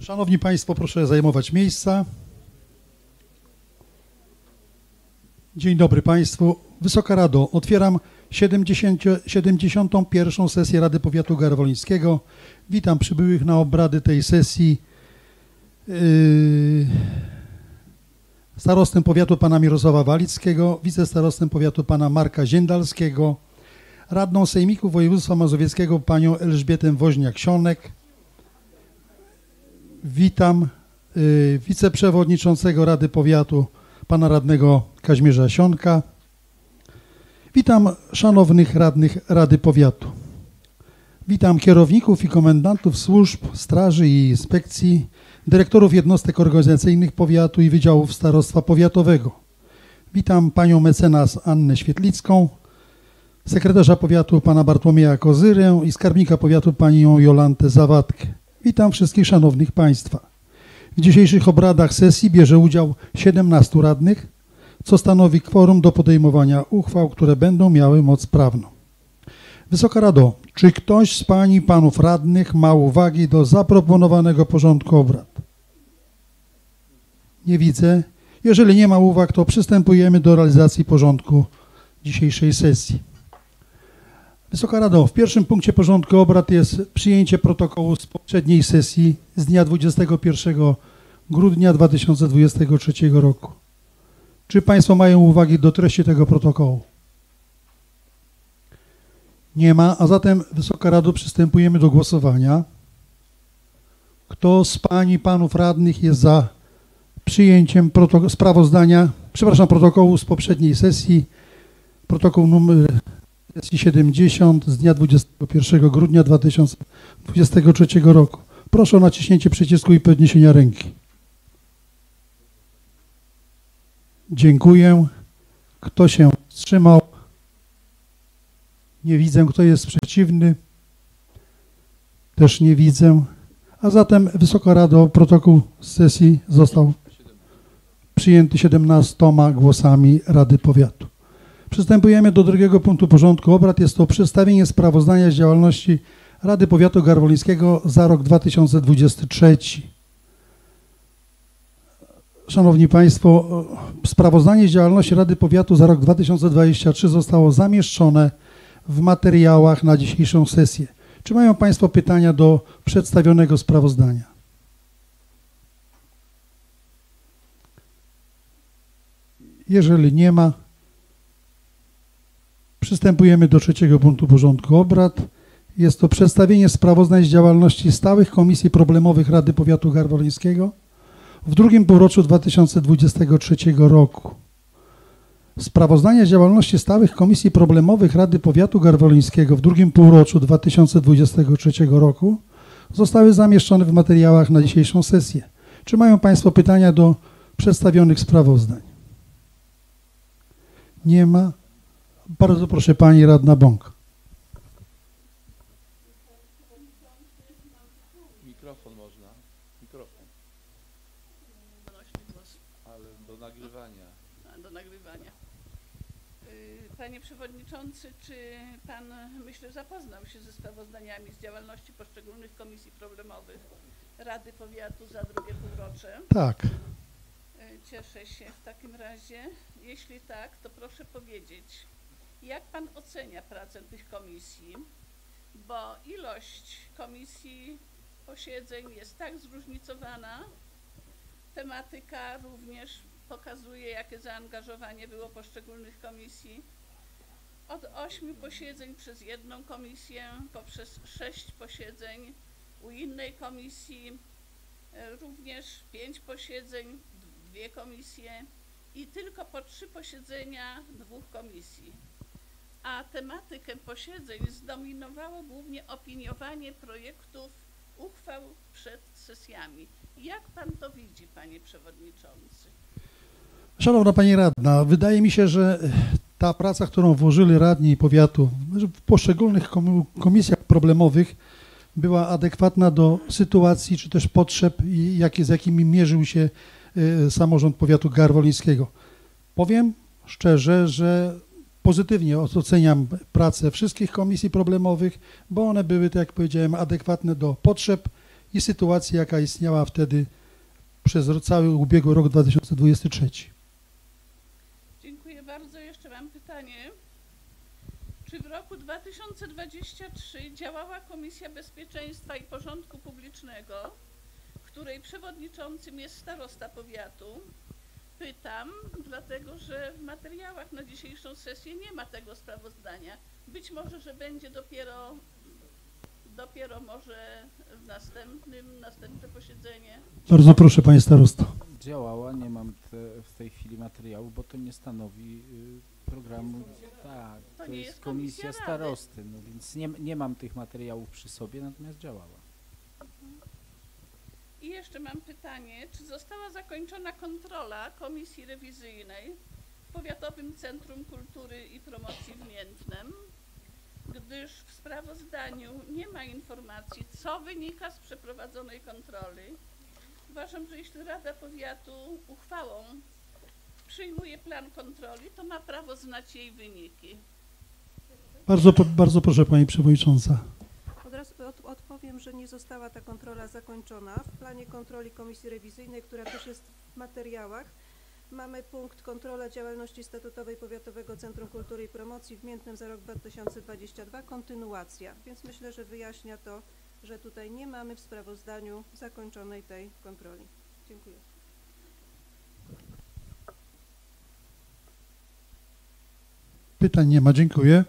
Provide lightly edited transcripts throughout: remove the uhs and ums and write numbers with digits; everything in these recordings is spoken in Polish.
Szanowni Państwo, proszę zajmować miejsca. Dzień dobry Państwu. Wysoka Rado, otwieram 71. sesję Rady Powiatu Garwolińskiego. Witam przybyłych na obrady tej sesji starostę powiatu pana Mirosława Walickiego, wicestarostę powiatu pana Marka Ziędalskiego, radną Sejmiku Województwa Mazowieckiego panią Elżbietę Woźniak-Sionek. Witam wiceprzewodniczącego Rady Powiatu pana radnego Kazimierza Sionka. Witam szanownych radnych Rady Powiatu. Witam kierowników i komendantów służb, straży i inspekcji, dyrektorów jednostek organizacyjnych powiatu i wydziałów starostwa powiatowego. Witam panią mecenas Annę Świetlicką, sekretarza powiatu pana Bartłomieja Kozyrę i skarbnika powiatu panią Jolantę Zawadkę. Witam wszystkich szanownych państwa. W dzisiejszych obradach sesji bierze udział 17 radnych, co stanowi kworum do podejmowania uchwał, które będą miały moc prawną. Wysoka Rado, czy ktoś z pań i panów radnych ma uwagi do zaproponowanego porządku obrad? Nie widzę. Jeżeli nie ma uwag, to przystępujemy do realizacji porządku dzisiejszej sesji. Wysoka Rado, w pierwszym punkcie porządku obrad jest przyjęcie protokołu z poprzedniej sesji z dnia 21 grudnia 2023 roku. Czy Państwo mają uwagi do treści tego protokołu? Nie ma, a zatem, Wysoka Rado, przystępujemy do głosowania. Kto z pań i panów radnych jest za przyjęciem protokołu z poprzedniej sesji, protokół numer sesji 70 z dnia 21 grudnia 2023 roku. Proszę o naciśnięcie przycisku i podniesienia ręki. Dziękuję. Kto się wstrzymał? Nie widzę. Kto jest przeciwny? Też nie widzę. A zatem, Wysoka Rado, protokół z sesji został przyjęty 17 głosami Rady Powiatu. Przystępujemy do drugiego punktu porządku obrad. Jest to przedstawienie sprawozdania z działalności Rady Powiatu Garwolińskiego za rok 2023. Szanowni Państwo, sprawozdanie z działalności Rady Powiatu za rok 2023 zostało zamieszczone w materiałach na dzisiejszą sesję. Czy mają Państwo pytania do przedstawionego sprawozdania? Jeżeli nie ma, przystępujemy do trzeciego punktu porządku obrad. Jest to przedstawienie sprawozdań z działalności stałych komisji problemowych Rady Powiatu Garwolińskiego w drugim półroczu 2023 roku. Sprawozdania z działalności stałych komisji problemowych Rady Powiatu Garwolińskiego w drugim półroczu 2023 roku zostały zamieszczone w materiałach na dzisiejszą sesję. Czy mają Państwo pytania do przedstawionych sprawozdań? Nie ma. Bardzo proszę pani radna Bąk. Mikrofon można. Mikrofon. Ale do nagrywania. Do nagrywania. Panie Przewodniczący, czy Pan, myślę, zapoznał się ze sprawozdaniami z działalności poszczególnych komisji problemowych Rady Powiatu za drugie półrocze? Tak. Cieszę się w takim razie. Jeśli tak, to proszę powiedzieć, jak Pan ocenia pracę tych komisji, bo ilość komisji, posiedzeń jest tak zróżnicowana, tematyka również pokazuje, jakie zaangażowanie było poszczególnych komisji. Od 8 posiedzeń przez jedną komisję, poprzez 6 posiedzeń u innej komisji, również 5 posiedzeń, 2 komisje i tylko po 3 posiedzenia 2 komisji. A tematykę posiedzeń zdominowało głównie opiniowanie projektów uchwał przed sesjami. Jak Pan to widzi, Panie Przewodniczący? Szanowna Pani Radna, wydaje mi się, że ta praca, którą włożyli radni powiatu w poszczególnych komisjach problemowych była adekwatna do sytuacji czy też potrzeb, z jakimi mierzył się samorząd powiatu garwolińskiego. Powiem szczerze, że pozytywnie oceniam pracę wszystkich komisji problemowych, bo one były, tak jak powiedziałem, adekwatne do potrzeb i sytuacji, jaka istniała wtedy przez cały ubiegły rok 2023. Dziękuję bardzo. Jeszcze mam pytanie. Czy w roku 2023 działała Komisja Bezpieczeństwa i Porządku Publicznego, której przewodniczącym jest starosta powiatu? Pytam, dlatego że w materiałach na dzisiejszą sesję nie ma tego sprawozdania. Być może, że będzie dopiero może w następne posiedzenie. Bardzo proszę, panie starosto. Działała, nie mam w tej chwili materiału, bo to nie stanowi programu. Tak, to nie jest jest komisja komisja starosty, no więc nie mam tych materiałów przy sobie, natomiast działała. I jeszcze mam pytanie, czy została zakończona kontrola komisji rewizyjnej w Powiatowym Centrum Kultury i Promocji w Miętnem, gdyż w sprawozdaniu nie ma informacji, co wynika z przeprowadzonej kontroli. Uważam, że jeśli Rada Powiatu uchwałą przyjmuje plan kontroli, to ma prawo znać jej wyniki. Bardzo proszę, pani przewodnicząca. Od razu odpowiem, że nie została ta kontrola zakończona. W planie kontroli komisji rewizyjnej, która też jest w materiałach, mamy punkt kontrola działalności statutowej Powiatowego Centrum Kultury i Promocji w Miętnem za rok 2022, kontynuacja. Więc myślę, że wyjaśnia to, że tutaj nie mamy w sprawozdaniu zakończonej tej kontroli. Dziękuję. Pytań nie ma, dziękuję.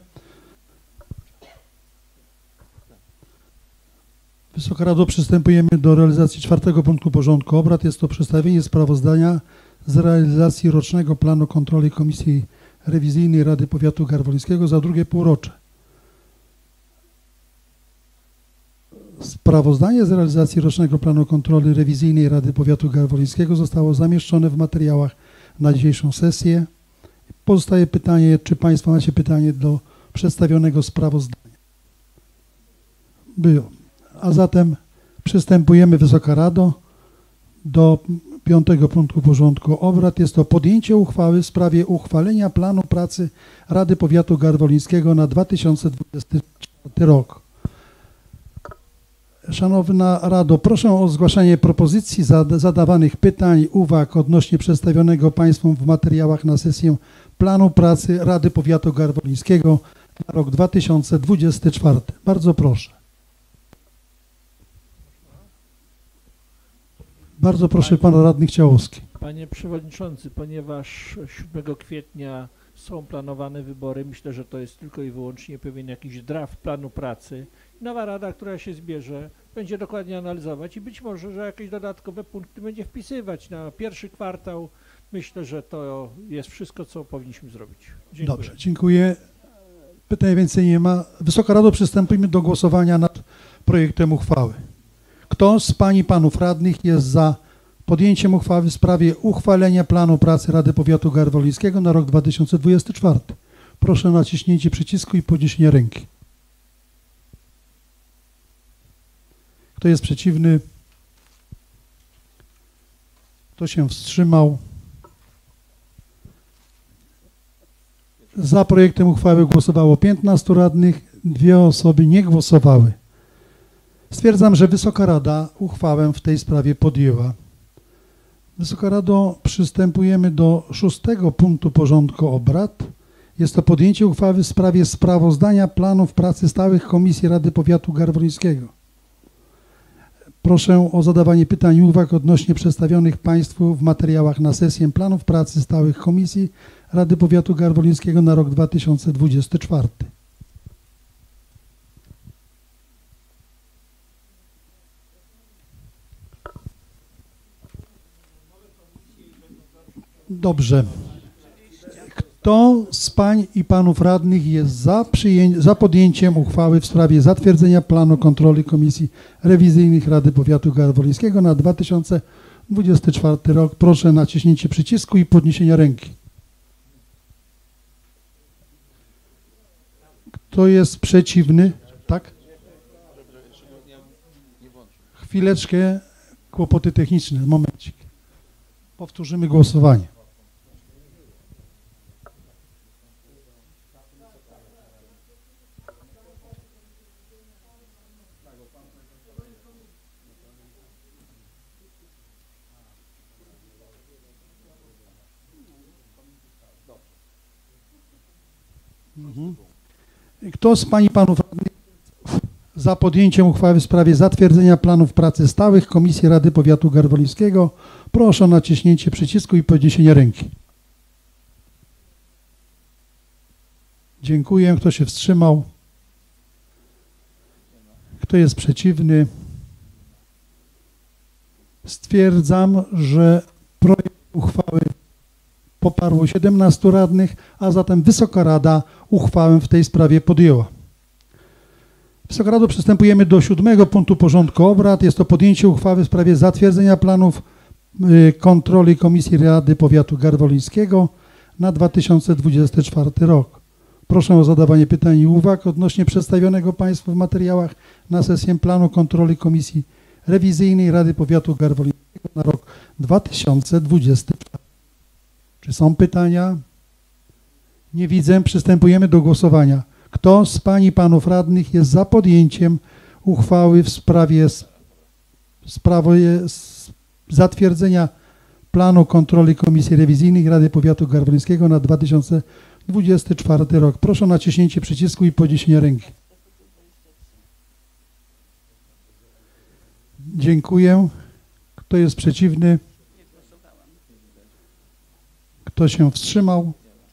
Wysoka Rado, przystępujemy do realizacji 4. punktu porządku obrad. Jest to przedstawienie sprawozdania z realizacji rocznego planu kontroli Komisji Rewizyjnej Rady Powiatu Garwolińskiego za drugie półrocze. Sprawozdanie z realizacji rocznego planu kontroli rewizyjnej Rady Powiatu Garwolińskiego zostało zamieszczone w materiałach na dzisiejszą sesję. Pozostaje pytanie, czy państwo macie pytanie do przedstawionego sprawozdania? Było. A zatem przystępujemy, Wysoka Rado, do 5. punktu porządku obrad. Jest to podjęcie uchwały w sprawie uchwalenia planu pracy Rady Powiatu Garwolińskiego na 2024 rok. Szanowna Rado, proszę o zgłaszanie propozycji zadawanych pytań, uwag odnośnie przedstawionego państwu w materiałach na sesję planu pracy Rady Powiatu Garwolińskiego na rok 2024. Bardzo proszę. Bardzo proszę, pan radny Ciałowski. Panie Przewodniczący, ponieważ 7 kwietnia są planowane wybory, myślę, że to jest tylko i wyłącznie pewien jakiś draft planu pracy. Nowa rada, która się zbierze, będzie dokładnie analizować i być może, że jakieś dodatkowe punkty będzie wpisywać na pierwszy kwartał. Myślę, że to jest wszystko, co powinniśmy zrobić. Dziękuję. Dobrze, dziękuję. Pytań więcej nie ma. Wysoka Rado, przystępujmy do głosowania nad projektem uchwały. Kto z pań i panów radnych jest za podjęciem uchwały w sprawie uchwalenia planu pracy Rady Powiatu Garwolińskiego na rok 2024? Proszę o naciśnięcie przycisku i podniesienie ręki. Kto jest przeciwny? Kto się wstrzymał? Za projektem uchwały głosowało 15 radnych, 2 osoby nie głosowały. Stwierdzam, że Wysoka Rada uchwałę w tej sprawie podjęła. Wysoka Rado, przystępujemy do 6. punktu porządku obrad. Jest to podjęcie uchwały w sprawie sprawozdania planów pracy stałych Komisji Rady Powiatu Garwolińskiego. Proszę o zadawanie pytań i uwag odnośnie przedstawionych państwu w materiałach na sesję planów pracy stałych Komisji Rady Powiatu Garwolińskiego na rok 2024. Dobrze. Kto z pań i panów radnych jest za podjęciem uchwały w sprawie zatwierdzenia planu kontroli Komisji Rewizyjnych Rady Powiatu Garwolińskiego na 2024 rok? Proszę o naciśnięcie przycisku i podniesienie ręki. Kto jest przeciwny? Tak? Chwileczkę, kłopoty techniczne, momencik. Powtórzymy głosowanie. Kto z pań i panów radnych za podjęciem uchwały w sprawie zatwierdzenia planów pracy stałych Komisji Rady Powiatu Garwolińskiego, proszę o naciśnięcie przycisku i podniesienie ręki. Dziękuję. Kto się wstrzymał? Kto jest przeciwny? Stwierdzam, że projekt uchwały poparło 17 radnych, a zatem Wysoka Rada uchwałę w tej sprawie podjęła. Wysoka Rado, przystępujemy do 7. punktu porządku obrad. Jest to podjęcie uchwały w sprawie zatwierdzenia planów kontroli Komisji Rady Powiatu Garwolińskiego na 2024 rok. Proszę o zadawanie pytań i uwag odnośnie przedstawionego Państwu w materiałach na sesję planu kontroli Komisji Rewizyjnej Rady Powiatu Garwolińskiego na rok 2024. Czy są pytania? Nie widzę. Przystępujemy do głosowania. Kto z pań i panów radnych jest za podjęciem uchwały w sprawie zatwierdzenia planu kontroli Komisji Rewizyjnej Rady Powiatu Garwolińskiego na 2024 rok? Proszę o naciśnięcie przycisku i podniesienie ręki. Dziękuję. Kto jest przeciwny? Kto się wstrzymał?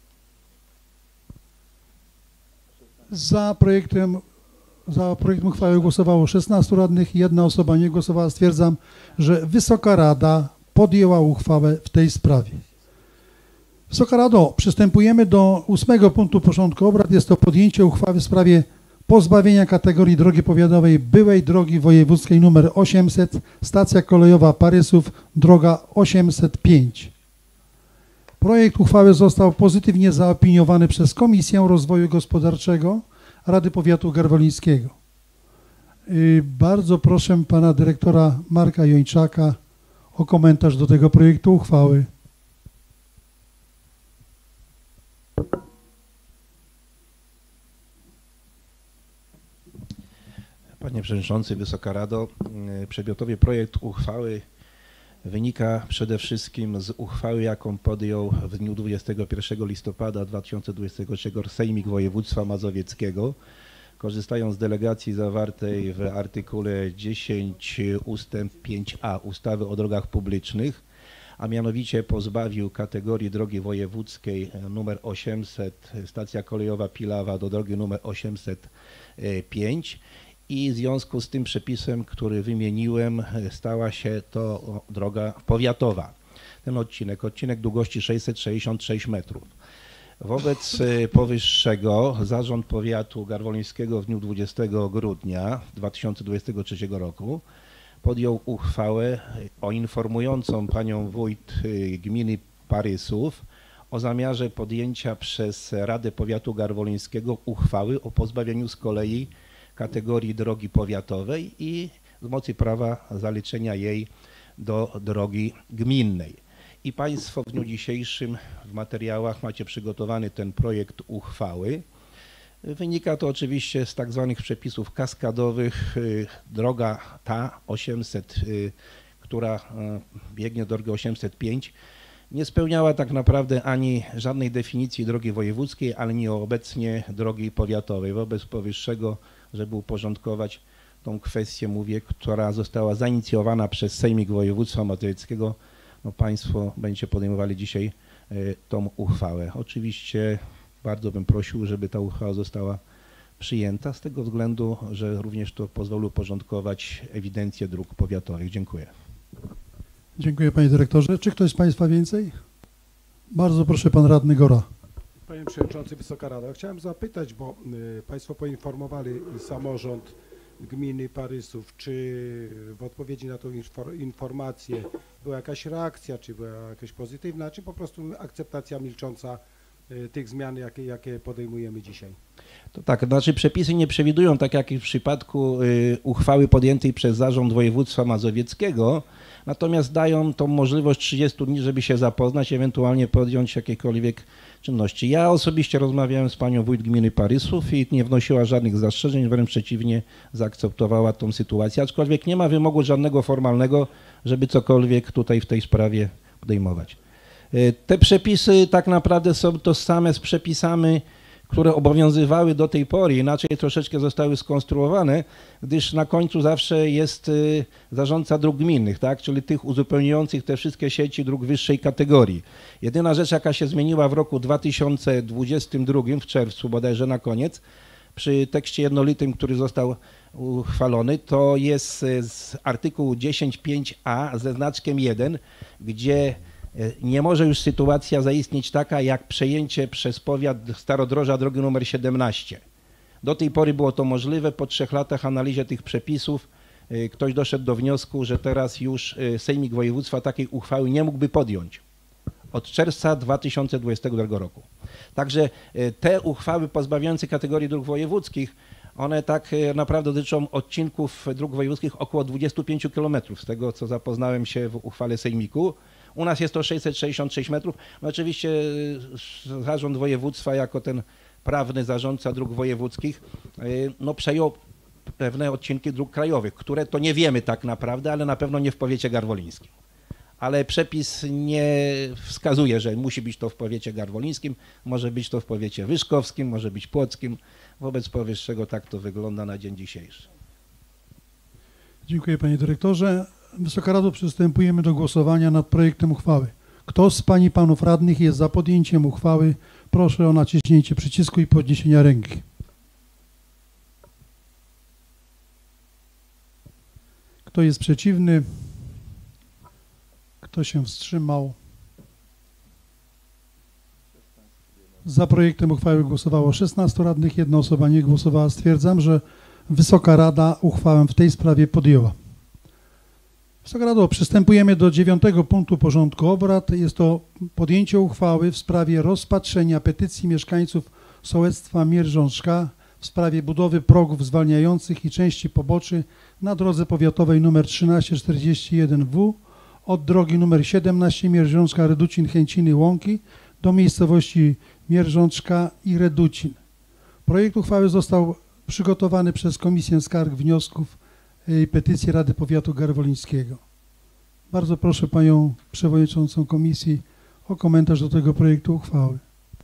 Za projektem uchwały głosowało 16 radnych i 1 osoba nie głosowała. Stwierdzam, że Wysoka Rada podjęła uchwałę w tej sprawie. Wysoka Rado, przystępujemy do 8. punktu porządku obrad. Jest to podjęcie uchwały w sprawie pozbawienia kategorii drogi powiatowej byłej drogi wojewódzkiej nr 800, stacja kolejowa Parysów, droga 805. Projekt uchwały został pozytywnie zaopiniowany przez Komisję Rozwoju Gospodarczego Rady Powiatu Garwolińskiego. Bardzo proszę pana dyrektora Marka Jończaka o komentarz do tego projektu uchwały. Panie Przewodniczący, Wysoka Rado, przedmiotowy projekt uchwały wynika przede wszystkim z uchwały, jaką podjął w dniu 21 listopada 2023 Sejmik Województwa Mazowieckiego, korzystając z delegacji zawartej w artykule 10 ustęp 5a ustawy o drogach publicznych, a mianowicie pozbawił kategorii drogi wojewódzkiej nr 800, stacja kolejowa Pilawa, do drogi nr 805. I w związku z tym przepisem, który wymieniłem, stała się to droga powiatowa. Ten odcinek długości 666 metrów. Wobec powyższego Zarząd Powiatu Garwolińskiego w dniu 20 grudnia 2023 roku podjął uchwałę informującą panią wójt gminy Parysów o zamiarze podjęcia przez Radę Powiatu Garwolińskiego uchwały o pozbawieniu z kolei kategorii drogi powiatowej i z mocy prawa zaliczenia jej do drogi gminnej. I Państwo w dniu dzisiejszym w materiałach macie przygotowany ten projekt uchwały. Wynika to oczywiście z tak zwanych przepisów kaskadowych. Droga ta 800, która biegnie drogę 805, nie spełniała tak naprawdę ani żadnej definicji drogi wojewódzkiej, ale nie obecnie drogi powiatowej. Wobec powyższego, żeby uporządkować tą kwestię, mówię, która została zainicjowana przez Sejmik Województwa Mazowieckiego, no Państwo będziecie podejmowali dzisiaj tą uchwałę. Oczywiście bardzo bym prosił, żeby ta uchwała została przyjęta z tego względu, że również to pozwoli uporządkować ewidencję dróg powiatowych. Dziękuję. Dziękuję panie dyrektorze. Czy ktoś z Państwa więcej? Bardzo proszę pan radny Gora. Panie Przewodniczący, Wysoka Rado, chciałem zapytać, bo Państwo poinformowali samorząd gminy Parysów, czy w odpowiedzi na tą informację była jakaś reakcja, czy była jakaś pozytywna, czy po prostu akceptacja milcząca tych zmian, jakie podejmujemy dzisiaj? To tak, znaczy przepisy nie przewidują, tak jak w przypadku uchwały podjętej przez Zarząd Województwa Mazowieckiego, natomiast dają tą możliwość 30 dni, żeby się zapoznać, ewentualnie podjąć jakiekolwiek czynności. Ja osobiście rozmawiałem z panią wójt gminy Parysów i nie wnosiła żadnych zastrzeżeń, wręcz przeciwnie, zaakceptowała tą sytuację, aczkolwiek nie ma wymogu żadnego formalnego, żeby cokolwiek tutaj w tej sprawie podejmować. Te przepisy tak naprawdę są tożsame z przepisami, które obowiązywały do tej pory, inaczej troszeczkę zostały skonstruowane, gdyż na końcu zawsze jest zarządca dróg gminnych, tak? Czyli tych uzupełniających te wszystkie sieci dróg wyższej kategorii. Jedyna rzecz, jaka się zmieniła w roku 2022, w czerwcu bodajże na koniec, przy tekście jednolitym, który został uchwalony, to jest z artykułu 10.5a ze znaczkiem 1, gdzie nie może już sytuacja zaistnieć taka jak przejęcie przez powiat Starodroża drogi numer 17. Do tej pory było to możliwe, po 3 latach analizie tych przepisów ktoś doszedł do wniosku, że teraz już Sejmik Województwa takiej uchwały nie mógłby podjąć od czerwca 2022 roku. Także te uchwały pozbawiające kategorii dróg wojewódzkich, one tak naprawdę dotyczą odcinków dróg wojewódzkich około 25 km, z tego co zapoznałem się w uchwale Sejmiku. U nas jest to 666 metrów. No oczywiście zarząd województwa jako ten prawny zarządca dróg wojewódzkich no przejął pewne odcinki dróg krajowych, które to nie wiemy tak naprawdę, ale na pewno nie w powiecie garwolińskim. Ale przepis nie wskazuje, że musi być to w powiecie garwolińskim, może być to w powiecie wyszkowskim, może być płockim. Wobec powyższego tak to wygląda na dzień dzisiejszy. Dziękuję panie dyrektorze. Wysoka Rado, przystępujemy do głosowania nad projektem uchwały. Kto z pań i panów radnych jest za podjęciem uchwały? Proszę o naciśnięcie przycisku i podniesienia ręki. Kto jest przeciwny? Kto się wstrzymał? Za projektem uchwały głosowało 16 radnych, 1 osoba nie głosowała. Stwierdzam, że Wysoka Rada uchwałę w tej sprawie podjęła. Wysoka Rado, przystępujemy do 9. punktu porządku obrad. Jest to podjęcie uchwały w sprawie rozpatrzenia petycji mieszkańców sołectwa Mierzączka w sprawie budowy progów zwalniających i części poboczy na drodze powiatowej nr 1341W od drogi nr 17 Mierzączka, Reducin, Chęciny, Łąki do miejscowości Mierzączka i Reducin. Projekt uchwały został przygotowany przez Komisję Skarg, Wniosków i Petycji Rady Powiatu Garwolińskiego. Bardzo proszę panią przewodniczącą komisji o komentarz do tego projektu uchwały.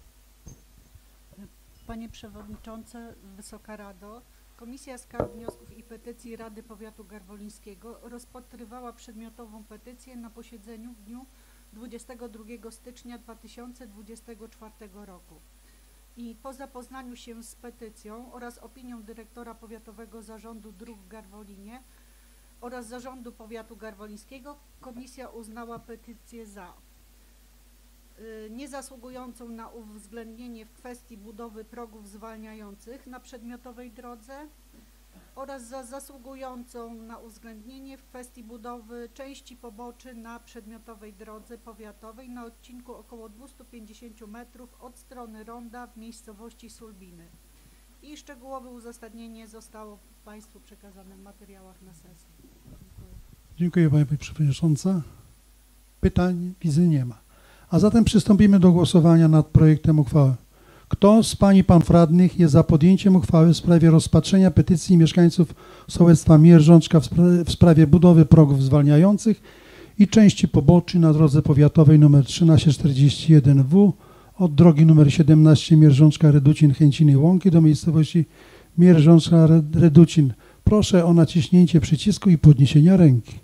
Panie Przewodniczący, Wysoka Rado, Komisja Skarg, Wniosków i Petycji Rady Powiatu Garwolińskiego rozpatrywała przedmiotową petycję na posiedzeniu w dniu 22 stycznia 2024 roku. I po zapoznaniu się z petycją oraz opinią dyrektora Powiatowego Zarządu Dróg w Garwolinie oraz Zarządu Powiatu Garwolińskiego komisja uznała petycję za niezasługującą na uwzględnienie w kwestii budowy progów zwalniających na przedmiotowej drodze oraz za zasługującą na uwzględnienie w kwestii budowy części poboczy na przedmiotowej drodze powiatowej na odcinku około 250 metrów od strony ronda w miejscowości Sulbiny. I szczegółowe uzasadnienie zostało Państwu przekazane w materiałach na sesji. Dziękuję pani przewodnicząca. Pytań widzę nie ma. A zatem przystąpimy do głosowania nad projektem uchwały. Kto z pań i panów radnych jest za podjęciem uchwały w sprawie rozpatrzenia petycji mieszkańców sołectwa Mierzączka w sprawie budowy progów zwalniających i części poboczy na drodze powiatowej nr 1341W od drogi nr 17 Mierzączka, Reducin, Chęciny, Łąki do miejscowości Mierzączka, Reducin? Proszę o naciśnięcie przycisku i podniesienia ręki.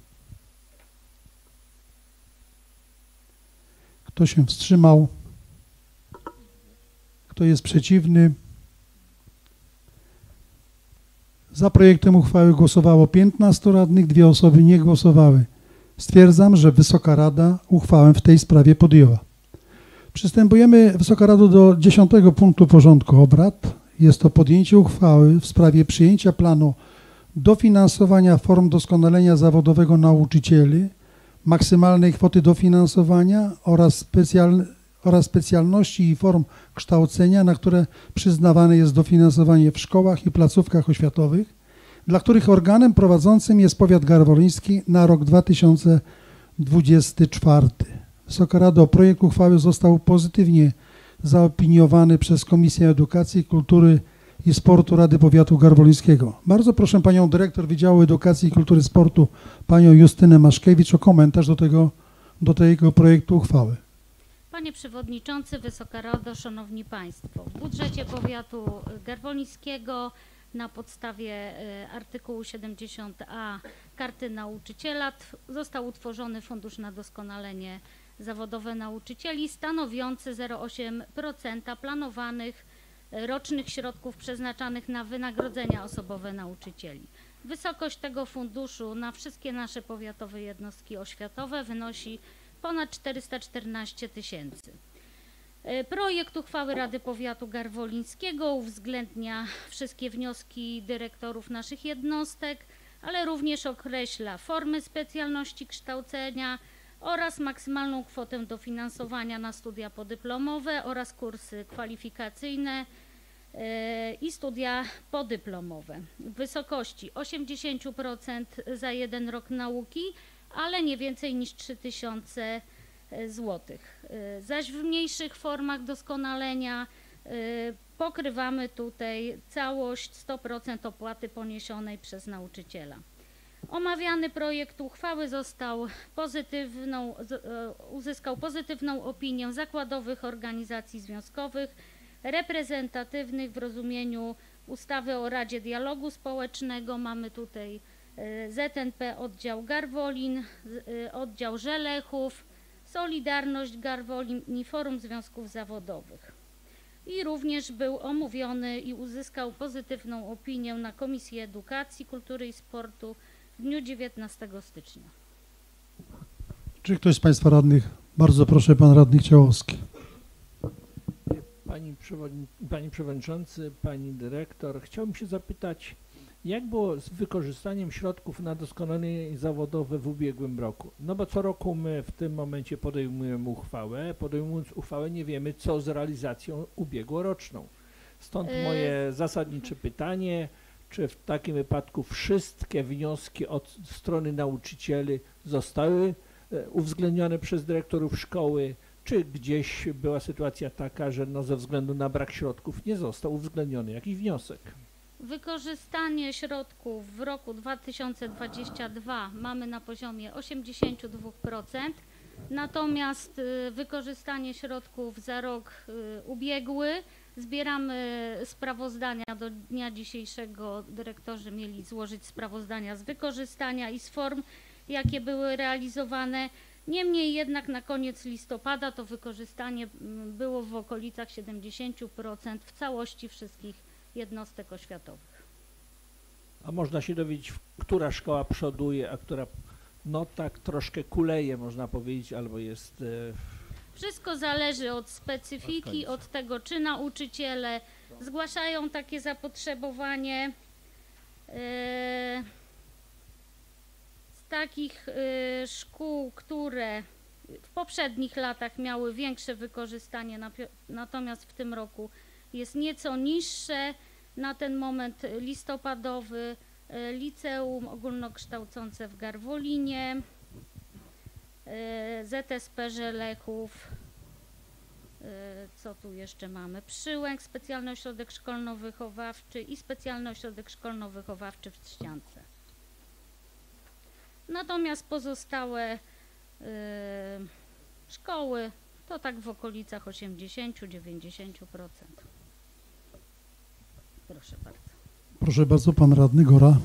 Kto się wstrzymał? Kto jest przeciwny? Za projektem uchwały głosowało 15 radnych, 2 osoby nie głosowały. Stwierdzam, że Wysoka Rada uchwałę w tej sprawie podjęła. Przystępujemy, Wysoka Rado, do 10. punktu porządku obrad. Jest to podjęcie uchwały w sprawie przyjęcia planu dofinansowania form doskonalenia zawodowego nauczycieli, maksymalnej kwoty dofinansowania oraz specjalności i form kształcenia, na które przyznawane jest dofinansowanie w szkołach i placówkach oświatowych, dla których organem prowadzącym jest powiat garwoliński na rok 2024. Wysoka Rado, projekt uchwały został pozytywnie zaopiniowany przez Komisję Edukacji, Kultury i Sportu Rady Powiatu Garwolińskiego. Bardzo proszę panią dyrektor Wydziału Edukacji i Kultury i Sportu, panią Justynę Maszkiewicz, o komentarz do tego projektu uchwały. Panie Przewodniczący, Wysoka Rado, Szanowni Państwo. W budżecie powiatu garwolińskiego na podstawie artykułu 70a Karty Nauczyciela został utworzony Fundusz na Doskonalenie Zawodowe Nauczycieli stanowiący 0,8% planowanych rocznych środków przeznaczanych na wynagrodzenia osobowe nauczycieli. Wysokość tego funduszu na wszystkie nasze powiatowe jednostki oświatowe wynosi ponad 414 000. Projekt uchwały Rady Powiatu Garwolińskiego uwzględnia wszystkie wnioski dyrektorów naszych jednostek, ale również określa formy specjalności kształcenia oraz maksymalną kwotę dofinansowania na studia podyplomowe oraz kursy kwalifikacyjne i studia podyplomowe w wysokości 80% za 1 rok nauki, ale nie więcej niż 3000 zł. Zaś w mniejszych formach doskonalenia pokrywamy tutaj całość 100% opłaty poniesionej przez nauczyciela. Omawiany projekt uchwały uzyskał pozytywną opinię zakładowych organizacji związkowych reprezentatywnych w rozumieniu ustawy o Radzie Dialogu Społecznego. Mamy tutaj ZNP oddział Garwolin, oddział Żelechów, Solidarność Garwolin i Forum Związków Zawodowych. I również był omówiony i uzyskał pozytywną opinię na Komisji Edukacji, Kultury i Sportu w dniu 19 stycznia. Czy ktoś z Państwa radnych? Bardzo proszę, Pan Radny Ciałowski. Panie Przewodniczący, Pani Dyrektor, chciałbym się zapytać, jak było z wykorzystaniem środków na doskonalenie zawodowe w ubiegłym roku? No bo co roku my w tym momencie podejmujemy uchwałę, podejmując uchwałę nie wiemy, co z realizacją ubiegłoroczną. Stąd moje zasadnicze pytanie, czy w takim wypadku wszystkie wnioski od strony nauczycieli zostały uwzględnione przez dyrektorów szkoły, czy gdzieś była sytuacja taka, że no ze względu na brak środków nie został uwzględniony jakiś wniosek? Wykorzystanie środków w roku 2022 mamy na poziomie 82%, natomiast wykorzystanie środków za rok ubiegły zbieramy sprawozdania do dnia dzisiejszego. Dyrektorzy mieli złożyć sprawozdania z wykorzystania i z form, jakie były realizowane. Niemniej jednak na koniec listopada to wykorzystanie było w okolicach 70% w całości wszystkich jednostek oświatowych. A można się dowiedzieć, która szkoła przoduje, a która no tak troszkę kuleje, można powiedzieć, albo jest... Wszystko zależy od specyfiki, od tego, czy nauczyciele zgłaszają takie zapotrzebowanie. Z takich szkół, które w poprzednich latach miały większe wykorzystanie, natomiast w tym roku jest nieco niższe. Na ten moment listopadowy Liceum Ogólnokształcące w Garwolinie, ZSP Żelechów, co tu jeszcze mamy? Przyłęk, Specjalny Ośrodek Szkolno-Wychowawczy i Specjalny Ośrodek Szkolno-Wychowawczy w Trzciance. Natomiast pozostałe szkoły to tak w okolicach 80–90%. Proszę bardzo. Proszę bardzo, Pan Radny Gora.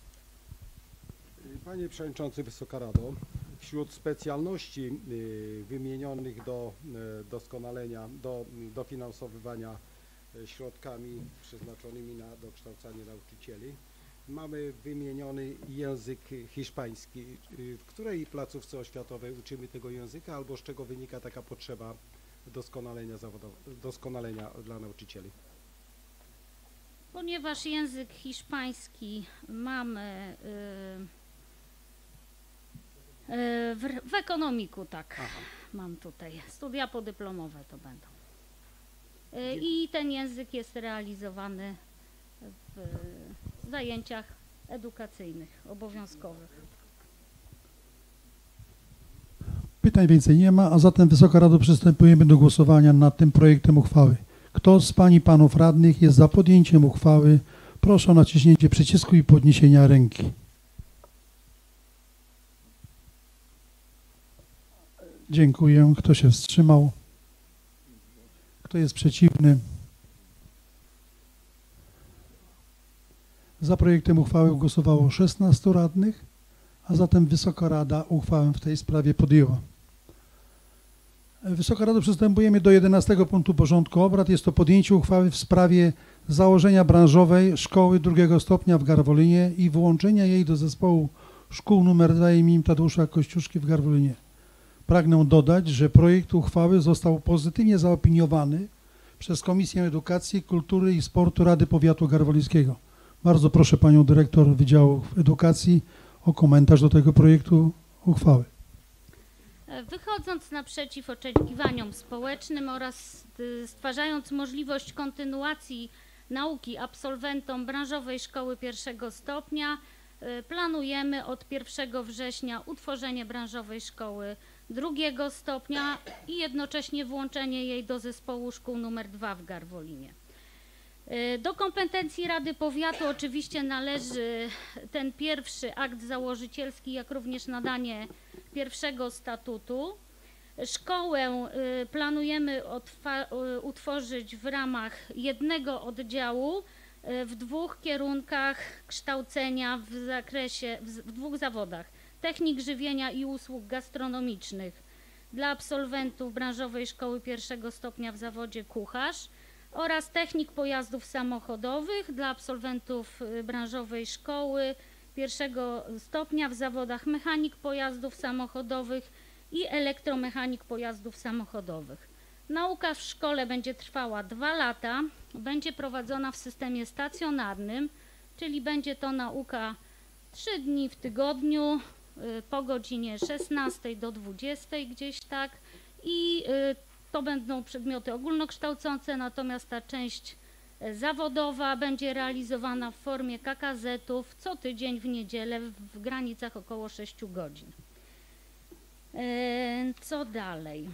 Panie Przewodniczący, Wysoka Rado, wśród specjalności wymienionych do doskonalenia, do dofinansowywania środkami przeznaczonymi na dokształcanie nauczycieli, mamy wymieniony język hiszpański. W której placówce oświatowej uczymy tego języka, albo z czego wynika taka potrzeba doskonalenia dla nauczycieli? Ponieważ język hiszpański mamy w ekonomiku, tak. Aha. Mam tutaj studia podyplomowe to będą. I ten język jest realizowany w zajęciach edukacyjnych, obowiązkowych. Pytań więcej nie ma, a zatem Wysoka Rado, przystępujemy do głosowania nad tym projektem uchwały. Kto z Pań i Panów Radnych jest za podjęciem uchwały? Proszę o naciśnięcie przycisku i podniesienia ręki. Dziękuję. Kto się wstrzymał? Kto jest przeciwny? Za projektem uchwały głosowało 16 radnych, a zatem Wysoka Rada uchwałę w tej sprawie podjęła. Wysoka Rado, przystępujemy do 11 punktu porządku obrad. Jest to podjęcie uchwały w sprawie założenia branżowej szkoły drugiego stopnia w Garwolinie i włączenia jej do zespołu szkół nr 2 im. Tadeusza Kościuszki w Garwolinie. Pragnę dodać, że projekt uchwały został pozytywnie zaopiniowany przez Komisję Edukacji, Kultury i Sportu Rady Powiatu Garwolińskiego. Bardzo proszę Panią Dyrektor Wydziału Edukacji o komentarz do tego projektu uchwały. Wychodząc naprzeciw oczekiwaniom społecznym oraz stwarzając możliwość kontynuacji nauki absolwentom branżowej szkoły pierwszego stopnia, planujemy od 1 września utworzenie branżowej szkoły drugiego stopnia i jednocześnie włączenie jej do zespołu szkół nr 2 w Garwolinie. Do kompetencji Rady Powiatu oczywiście należy ten pierwszy akt założycielski, jak również nadanie pierwszego statutu. Szkołę planujemy utworzyć w ramach jednego oddziału w 2 kierunkach kształcenia w 2 zawodach. Technik żywienia i usług gastronomicznych dla absolwentów branżowej szkoły pierwszego stopnia w zawodzie kucharz oraz technik pojazdów samochodowych dla absolwentów branżowej szkoły pierwszego stopnia w zawodach mechanik pojazdów samochodowych i elektromechanik pojazdów samochodowych. Nauka w szkole będzie trwała 2 lata, będzie prowadzona w systemie stacjonarnym, czyli będzie to nauka 3 dni w tygodniu po godzinie 16 do 20 gdzieś tak i to będą przedmioty ogólnokształcące, natomiast ta część zawodowa będzie realizowana w formie KKZ-ów co tydzień w niedzielę w granicach około 6 godzin. Co dalej?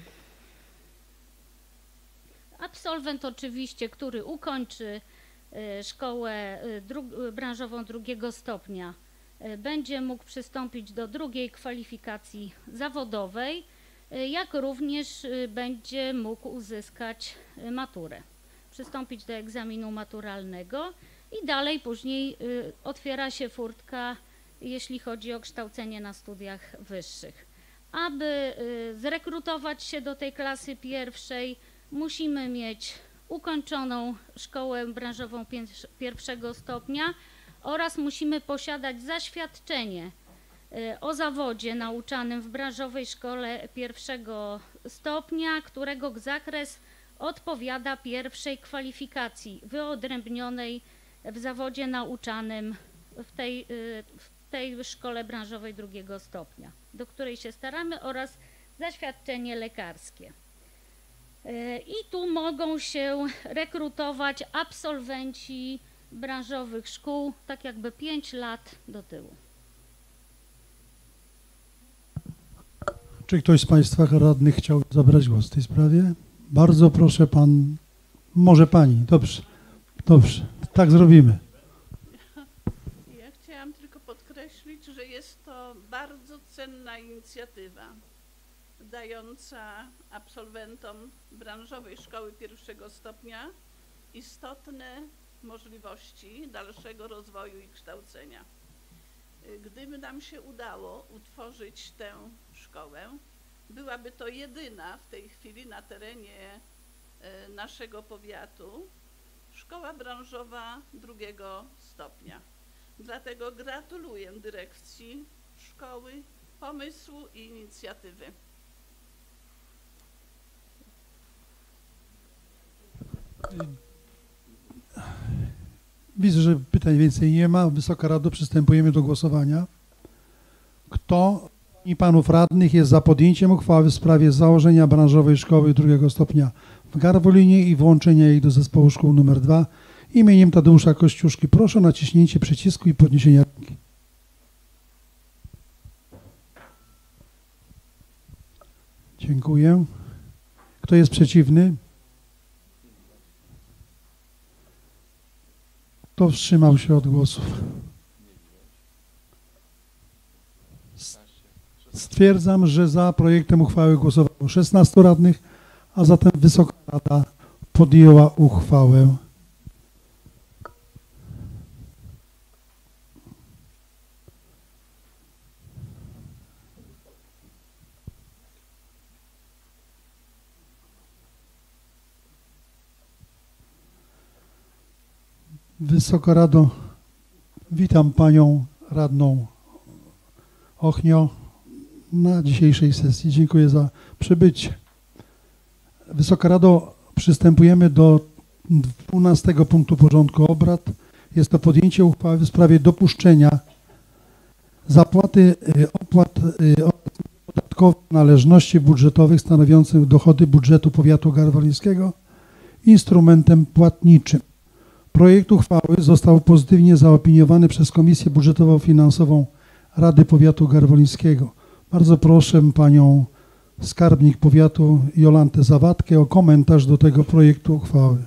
Absolwent oczywiście, który ukończy szkołę branżową drugiego stopnia, będzie mógł przystąpić do drugiej kwalifikacji zawodowej, jak również będzie mógł uzyskać maturę, przystąpić do egzaminu maturalnego i dalej później otwiera się furtka, jeśli chodzi o kształcenie na studiach wyższych. Aby zrekrutować się do tej klasy pierwszej, musimy mieć ukończoną szkołę branżową pierwszego stopnia oraz musimy posiadać zaświadczenie o zawodzie nauczanym w branżowej szkole pierwszego stopnia, którego zakres odpowiada pierwszej kwalifikacji wyodrębnionej w zawodzie nauczanym w tej szkole branżowej drugiego stopnia, do której się staramy, oraz zaświadczenie lekarskie. I tu mogą się rekrutować absolwenci branżowych szkół, tak jakby 5 lat do tyłu. Czy ktoś z Państwa radnych chciał zabrać głos w tej sprawie? Bardzo proszę Pan, może Pani, dobrze, dobrze, tak zrobimy. Ja chciałam tylko podkreślić, że jest to bardzo cenna inicjatywa dająca absolwentom branżowej szkoły pierwszego stopnia istotne możliwości dalszego rozwoju i kształcenia. Gdyby nam się udało utworzyć tę szkołę, byłaby to jedyna w tej chwili na terenie naszego powiatu szkoła branżowa drugiego stopnia. Dlatego gratuluję dyrekcji szkoły pomysłu i inicjatywy. Widzę, że pytań więcej nie ma. Wysoka Rado, przystępujemy do głosowania. Kto i panów radnych jest za podjęciem uchwały w sprawie założenia branżowej szkoły drugiego stopnia w Garwolinie i włączenia jej do zespołu szkół nr 2 imieniem Tadeusza Kościuszki? Proszę o naciśnięcie przycisku i podniesienie ręki. Dziękuję. Kto jest przeciwny? Kto wstrzymał się od głosów? Stwierdzam, że za projektem uchwały głosowało 16 radnych, a zatem Wysoka Rada podjęła uchwałę. Wysoka Rado, witam Panią Radną Ochnio na dzisiejszej sesji. Dziękuję za przybycie. Wysoka Rado, przystępujemy do 12 punktu porządku obrad. Jest to podjęcie uchwały w sprawie dopuszczenia zapłaty opłat podatkowych należności budżetowych stanowiących dochody budżetu powiatu garwolińskiego instrumentem płatniczym. Projekt uchwały został pozytywnie zaopiniowany przez Komisję Budżetowo-Finansową Rady Powiatu Garwolińskiego. Bardzo proszę Panią Skarbnik Powiatu Jolantę Zawadkę o komentarz do tego projektu uchwały.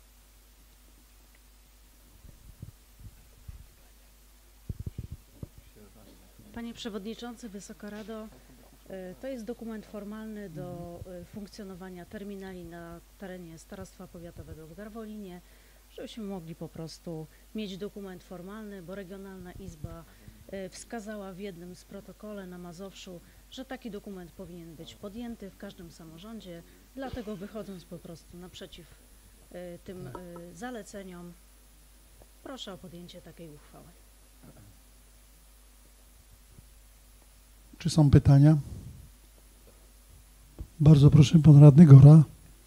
Panie Przewodniczący, Wysoka Rado, to jest dokument formalny do funkcjonowania terminali na terenie Starostwa Powiatowego w Garwolinie, żebyśmy mogli po prostu mieć dokument formalny, bo Regionalna Izba wskazała w jednym z protokole na Mazowszu, że taki dokument powinien być podjęty w każdym samorządzie, dlatego wychodząc po prostu naprzeciw tym zaleceniom, proszę o podjęcie takiej uchwały. Czy są pytania? Bardzo proszę, Pan Radny Gora.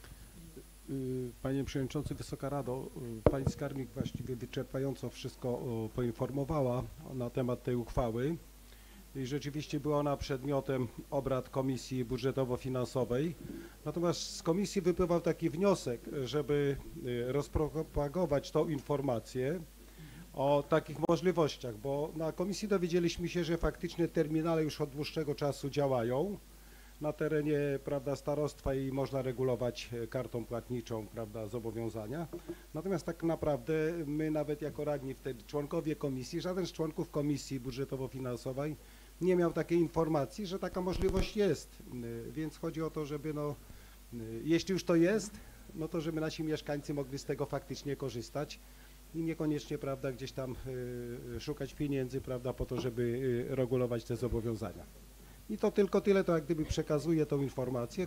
Panie Przewodniczący, Wysoka Rado, Pani Skarbnik właściwie wyczerpująco wszystko poinformowała na temat tej uchwały i rzeczywiście była ona przedmiotem obrad Komisji Budżetowo-Finansowej. Natomiast z komisji wypływał taki wniosek, żeby rozpropagować tą informację o takich możliwościach, bo na komisji dowiedzieliśmy się, że faktycznie terminale już od dłuższego czasu działają na terenie, prawda, starostwa i można regulować kartą płatniczą, prawda, zobowiązania. Natomiast tak naprawdę my nawet jako radni wtedy, członkowie komisji, żaden z członków Komisji Budżetowo-Finansowej nie miał takiej informacji, że taka możliwość jest, więc chodzi o to, żeby no, jeśli już to jest, no to żeby nasi mieszkańcy mogli z tego faktycznie korzystać i niekoniecznie, prawda, gdzieś tam szukać pieniędzy, prawda, po to, żeby regulować te zobowiązania. I to tylko tyle, to jak gdyby przekazuje tą informację,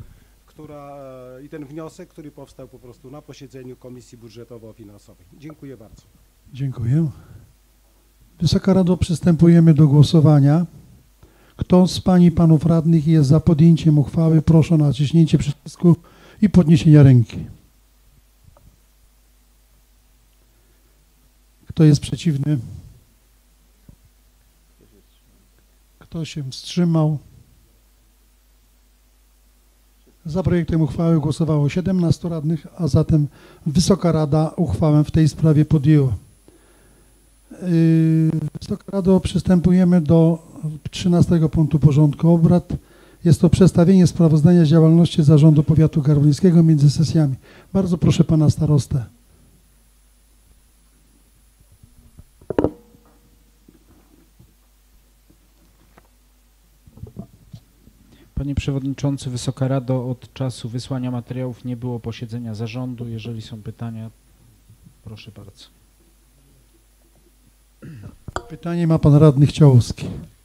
i ten wniosek, który powstał po prostu na posiedzeniu Komisji Budżetowo-Finansowej. Dziękuję bardzo. Dziękuję. Wysoka Rado, przystępujemy do głosowania. Kto z Pań i Panów Radnych jest za podjęciem uchwały, proszę o naciśnięcie przycisku i podniesienie ręki. Kto jest przeciwny? Kto się wstrzymał? Za projektem uchwały głosowało 17 radnych, a zatem Wysoka Rada uchwałę w tej sprawie podjęła. Wysoka Rado, przystępujemy do 13 punktu porządku obrad. Jest to przedstawienie sprawozdania z działalności Zarządu Powiatu Garwolińskiego między sesjami. Bardzo proszę Pana Starostę. Panie Przewodniczący, Wysoka Rado, od czasu wysłania materiałów nie było posiedzenia zarządu. Jeżeli są pytania, proszę bardzo. Pytanie ma Pan Radny Chciałowski.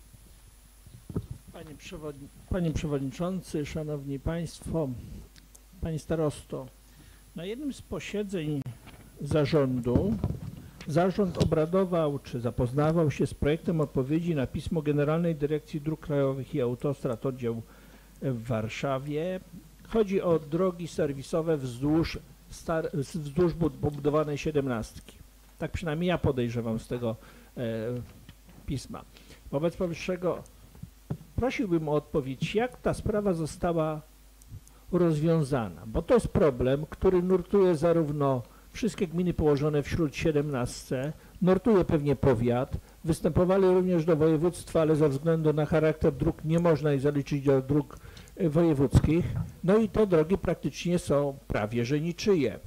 Panie Przewodniczący, Szanowni Państwo, Panie Starosto, na jednym z posiedzeń zarządu zarząd obradował czy zapoznawał się z projektem odpowiedzi na pismo Generalnej Dyrekcji Dróg Krajowych i Autostrad oddział w Warszawie. Chodzi o drogi serwisowe wzdłuż budowanej 17. Tak przynajmniej ja podejrzewam z tego pisma. Wobec powyższego prosiłbym o odpowiedź, jak ta sprawa została rozwiązana, bo to jest problem, który nurtuje zarówno wszystkie gminy położone wśród 17, nurtuje pewnie powiat, występowali również do województwa, ale ze względu na charakter dróg nie można ich zaliczyć do dróg wojewódzkich, no i te drogi praktycznie są prawie że niczyje.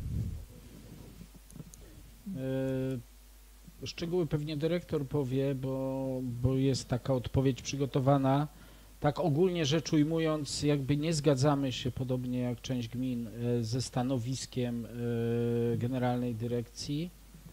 Szczegóły pewnie dyrektor powie, bo jest taka odpowiedź przygotowana Tak ogólnie rzecz ujmując, jakby nie zgadzamy się, podobnie jak część gmin, ze stanowiskiem Generalnej Dyrekcji.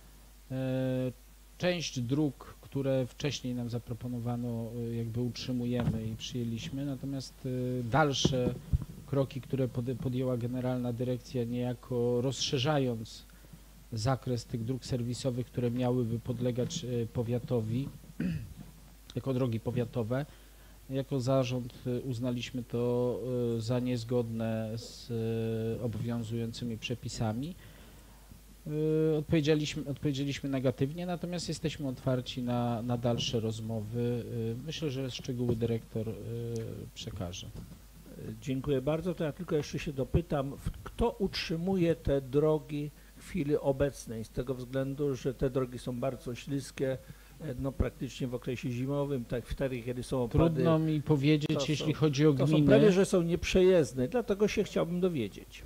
Część dróg, które wcześniej nam zaproponowano, jakby utrzymujemy i przyjęliśmy, natomiast dalsze kroki, które podjęła Generalna Dyrekcja, niejako rozszerzając zakres tych dróg serwisowych, które miałyby podlegać powiatowi, jako drogi powiatowe, jako zarząd uznaliśmy to za niezgodne z obowiązującymi przepisami. Odpowiedzieliśmy negatywnie, natomiast jesteśmy otwarci na dalsze rozmowy. Myślę, że szczegóły dyrektor przekaże. Dziękuję bardzo. To ja tylko jeszcze się dopytam, kto utrzymuje te drogi w chwili obecnej, z tego względu, że te drogi są bardzo śliskie, no praktycznie w okresie zimowym, tak wtedy, kiedy są opady. Trudno mi powiedzieć, jeśli chodzi o gminy. To są prawie, że są nieprzejezdne, dlatego się chciałbym dowiedzieć.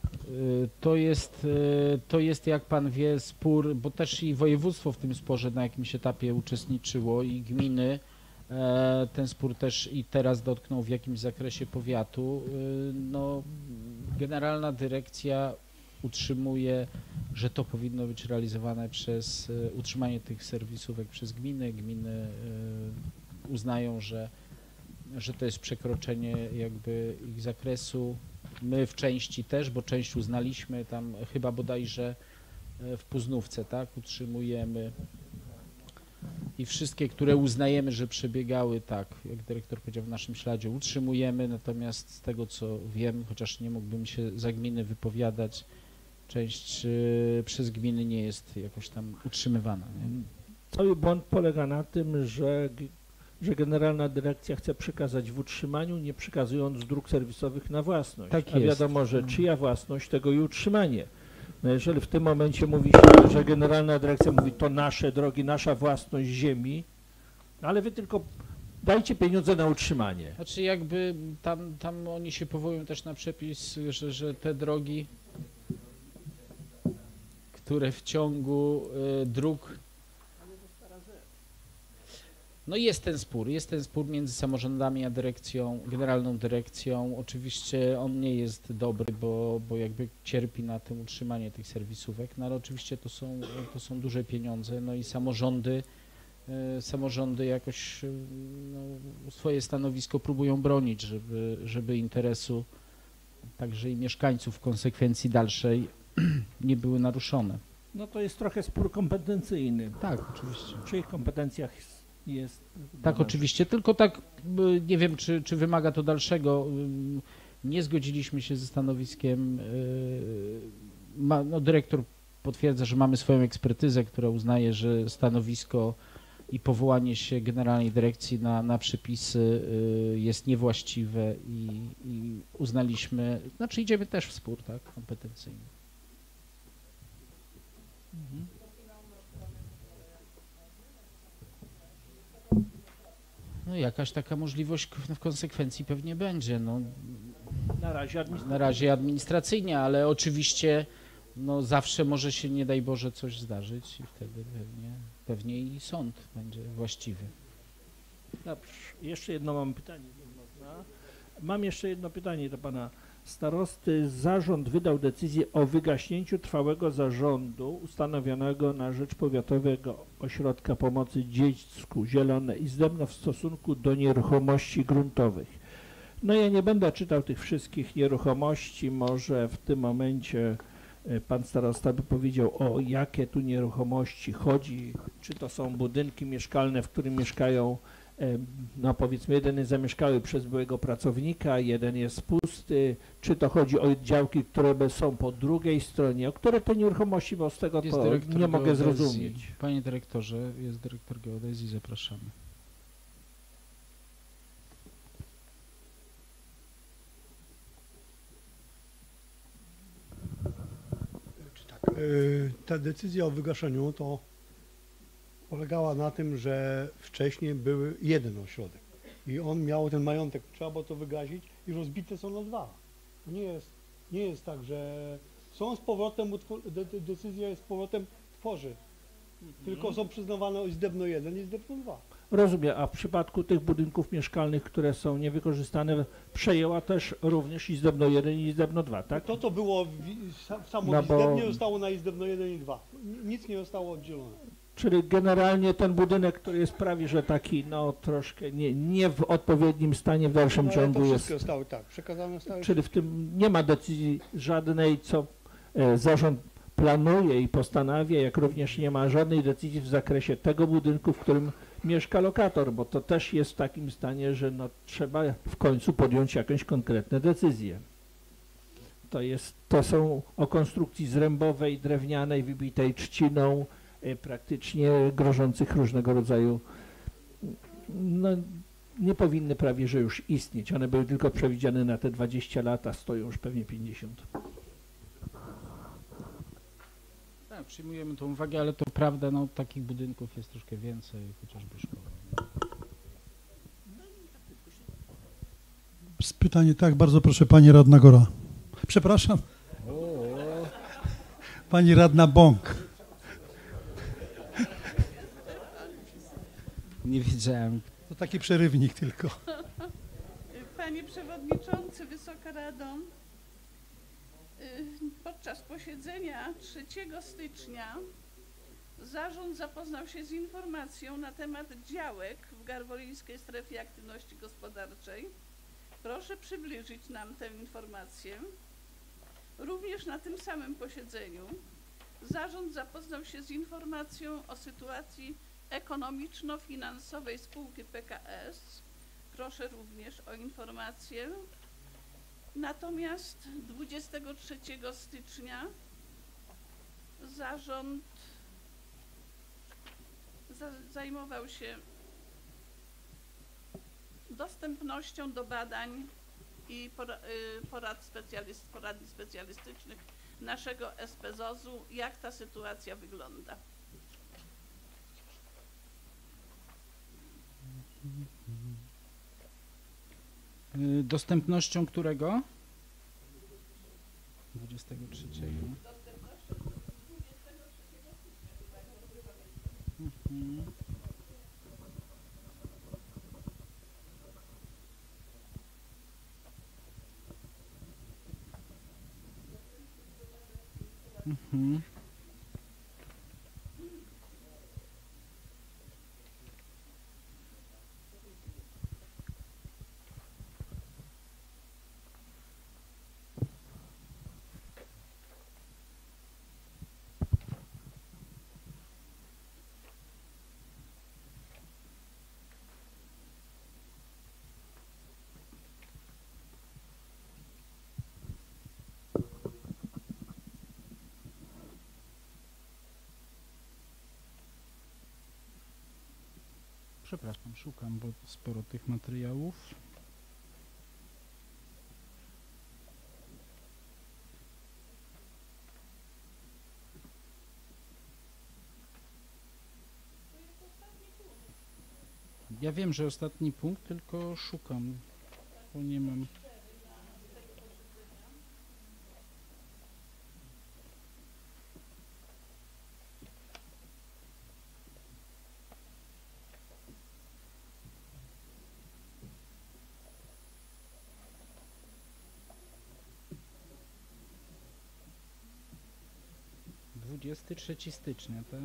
To jest, jak pan wie, spór, bo też i województwo w tym sporze na jakimś etapie uczestniczyło i gminy. Ten spór też i teraz dotknął w jakimś zakresie powiatu. No, Generalna Dyrekcja utrzymuje, że to powinno być realizowane przez utrzymanie tych serwisówek przez gminy. Gminy uznają, że to jest przekroczenie jakby ich zakresu. My w części też, bo część uznaliśmy, tam chyba bodajże w Puznówce, tak, utrzymujemy i wszystkie, które uznajemy, że przebiegały, tak, jak dyrektor powiedział, w naszym śladzie utrzymujemy, natomiast z tego co wiem, chociaż nie mógłbym się za gminy wypowiadać, część przez gminy nie jest jakoś tam utrzymywana. Nie? Cały błąd polega na tym, że Generalna Dyrekcja chce przekazać w utrzymaniu, nie przekazując dróg serwisowych na własność. Tak a jest. Wiadomo, że czyja własność, tego i utrzymanie. No jeżeli w tym momencie mówi się, że Generalna Dyrekcja mówi, to nasze drogi, nasza własność ziemi, no ale wy tylko dajcie pieniądze na utrzymanie. Znaczy jakby tam oni się powołują też na przepis, że te drogi, które w ciągu dróg. No jest ten spór między samorządami a dyrekcją, Generalną Dyrekcją. Oczywiście on nie jest dobry, bo jakby cierpi na tym utrzymanie tych serwisówek, no ale oczywiście to są duże pieniądze, no i samorządy jakoś no, swoje stanowisko próbują bronić, żeby interesu także i mieszkańców w konsekwencji dalszej nie były naruszone. No to jest trochę spór kompetencyjny. Tak, oczywiście. W czyich kompetencjach jest? Tak, oczywiście, tylko tak nie wiem, czy wymaga to dalszego. Nie zgodziliśmy się ze stanowiskiem. No, dyrektor potwierdza, że mamy swoją ekspertyzę, która uznaje, że stanowisko i powołanie się Generalnej Dyrekcji na przepisy jest niewłaściwe i uznaliśmy, znaczy idziemy też w spór, tak, kompetencyjny. Mhm. No jakaś taka możliwość w konsekwencji pewnie będzie. No, Na razie administracyjnie, ale oczywiście no, zawsze może się, nie daj Boże, coś zdarzyć i wtedy pewnie i sąd będzie właściwy. Dobrze. Jeszcze jedno mam pytanie. Można? Mam jeszcze jedno pytanie do pana starosty. Zarząd wydał decyzję o wygaśnięciu trwałego zarządu ustanowionego na rzecz Powiatowego Ośrodka Pomocy Dziecku Zielone i Zdebno w stosunku do nieruchomości gruntowych. No ja nie będę czytał tych wszystkich nieruchomości, może w tym momencie pan starosta by powiedział, o jakie tu nieruchomości chodzi, czy to są budynki mieszkalne, w których mieszkają, no powiedzmy, jeden jest zamieszkały przez byłego pracownika, jeden jest pusty, czy to chodzi o działki, które są po drugiej stronie, o które te nieruchomości, bo z tego to nie mogę zrozumieć. Panie dyrektorze, jest dyrektor geodezji, zapraszamy. Ta decyzja o wygaszeniu to polegała na tym, że wcześniej był jeden ośrodek i on miał ten majątek, trzeba było to wygasić i rozbite są na dwa. To nie jest tak, że są z powrotem, decyzja jest z powrotem tworzy, tylko są przyznawane Zdebno 1 i Zdebno 2. Rozumiem, a w przypadku tych budynków mieszkalnych, które są niewykorzystane, przejęła też również Izdebno 1 i Izdebno 2, tak? To było w samym Izdebnie, zostało na Izdebno 1 i 2. Nic nie zostało oddzielone. Czyli generalnie ten budynek, który jest prawie, że taki, no troszkę nie w odpowiednim stanie w dalszym No, ciągu to jest. wszystko zostało tak, przekazane zostały. Czyli w tym nie ma decyzji żadnej, co zarząd planuje i postanawia, jak również nie ma żadnej decyzji w zakresie tego budynku, w którym mieszka lokator, bo to też jest w takim stanie, że no, trzeba w końcu podjąć jakąś konkretne decyzje. To są o konstrukcji zrębowej, drewnianej, wybitej trzciną, praktycznie grożących różnego rodzaju, no nie powinny prawie, że już istnieć. One były tylko przewidziane na te 20 lat, a stoją już pewnie 50. Tak, przyjmujemy tą uwagę, ale to prawda, no takich budynków jest troszkę więcej, chociażby szkoły. Pytanie, tak, bardzo proszę, pani radna Gora. Przepraszam. Pani radna Bąk. Nie wiedziałem. To taki przerywnik tylko. Panie Przewodniczący, Wysoka Rado, podczas posiedzenia 3 stycznia zarząd zapoznał się z informacją na temat działek w Garwolińskiej Strefie Aktywności Gospodarczej. Proszę przybliżyć nam tę informację. Również na tym samym posiedzeniu zarząd zapoznał się z informacją o sytuacji ekonomiczno-finansowej spółki PKS. Proszę również o informację. Natomiast 23 stycznia zarząd zajmował się dostępnością do badań i poradni specjalistycznych naszego SPZOZ-u, jak ta sytuacja wygląda. Dostępnością którego? 23. Przepraszam, szukam, bo sporo tych materiałów. Ja wiem, że ostatni punkt, tylko szukam, bo nie mam. Dwudziesty 3 stycznia, tak?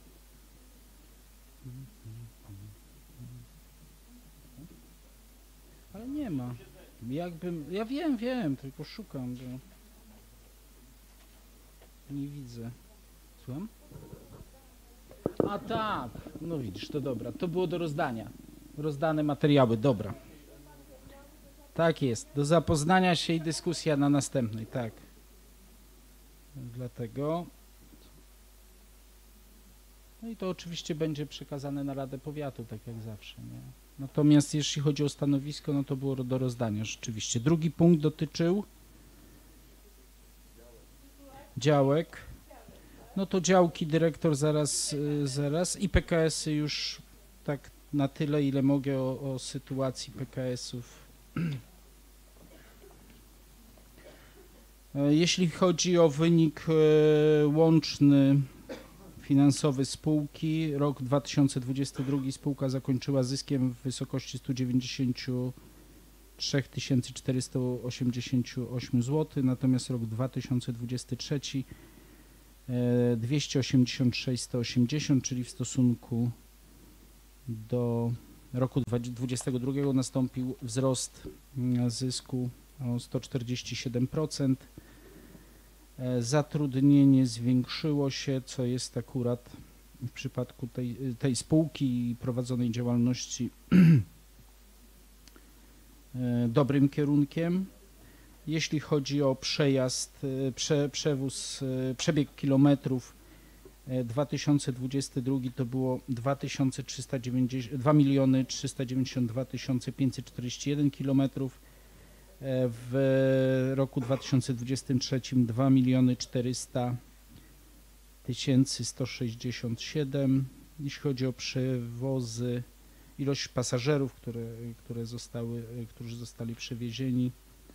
Ale nie ma. Ja wiem, tylko szukam, bo nie widzę. Słucham? A tak, no widzisz, to dobra. To było do rozdania. Rozdane materiały, dobra. Tak jest, do zapoznania się i dyskusja na następnej, tak. Dlatego. No i to oczywiście będzie przekazane na Radę Powiatu, tak jak zawsze, nie? Natomiast jeśli chodzi o stanowisko, no to było do rozdania rzeczywiście. Drugi punkt dotyczył działek. No to działki dyrektor zaraz i PKS-y już tak na tyle, ile mogę o sytuacji PKS-ów. Jeśli chodzi o wynik łączny finansowy spółki. Rok 2022 spółka zakończyła zyskiem w wysokości 193 488 zł, natomiast rok 2023 286 180, czyli w stosunku do roku 2022 nastąpił wzrost zysku o 147%. Zatrudnienie zwiększyło się, co jest akurat w przypadku tej spółki i prowadzonej działalności dobrym kierunkiem. Jeśli chodzi o przejazd, przebieg kilometrów, 2022 to było 2 392 541 kilometrów. W roku 2023 2 400 167. Jeśli chodzi o przewozy, ilość pasażerów, którzy zostali przewiezieni,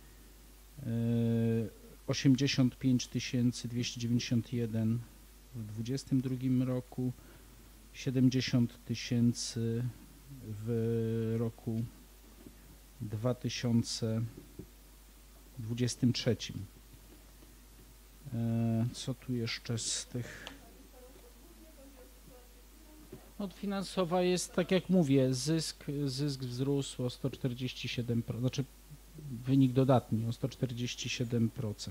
85 291 w 2022 roku, 70 000 w roku 2023. Co tu jeszcze z tych? No, finansowa jest, tak jak mówię, zysk wzrósł o 147%, znaczy wynik dodatni o 147%.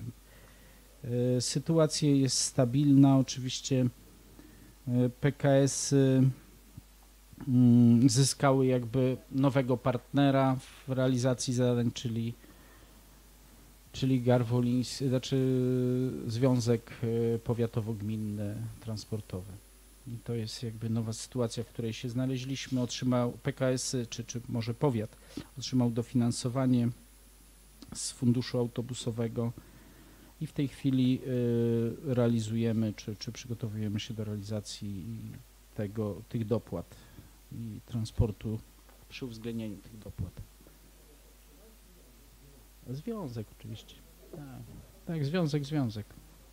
Sytuacja jest stabilna, oczywiście PKS-y zyskały jakby nowego partnera w realizacji zadań, czyli Garwoliński, znaczy Związek Powiatowo-Gminny Transportowy. I to jest jakby nowa sytuacja, w której się znaleźliśmy. Otrzymał PKS-y, czy może powiat, otrzymał dofinansowanie z funduszu autobusowego i w tej chwili realizujemy, czy przygotowujemy się do realizacji tych dopłat i transportu przy uwzględnieniu tych dopłat. Związek oczywiście. Tak, związek.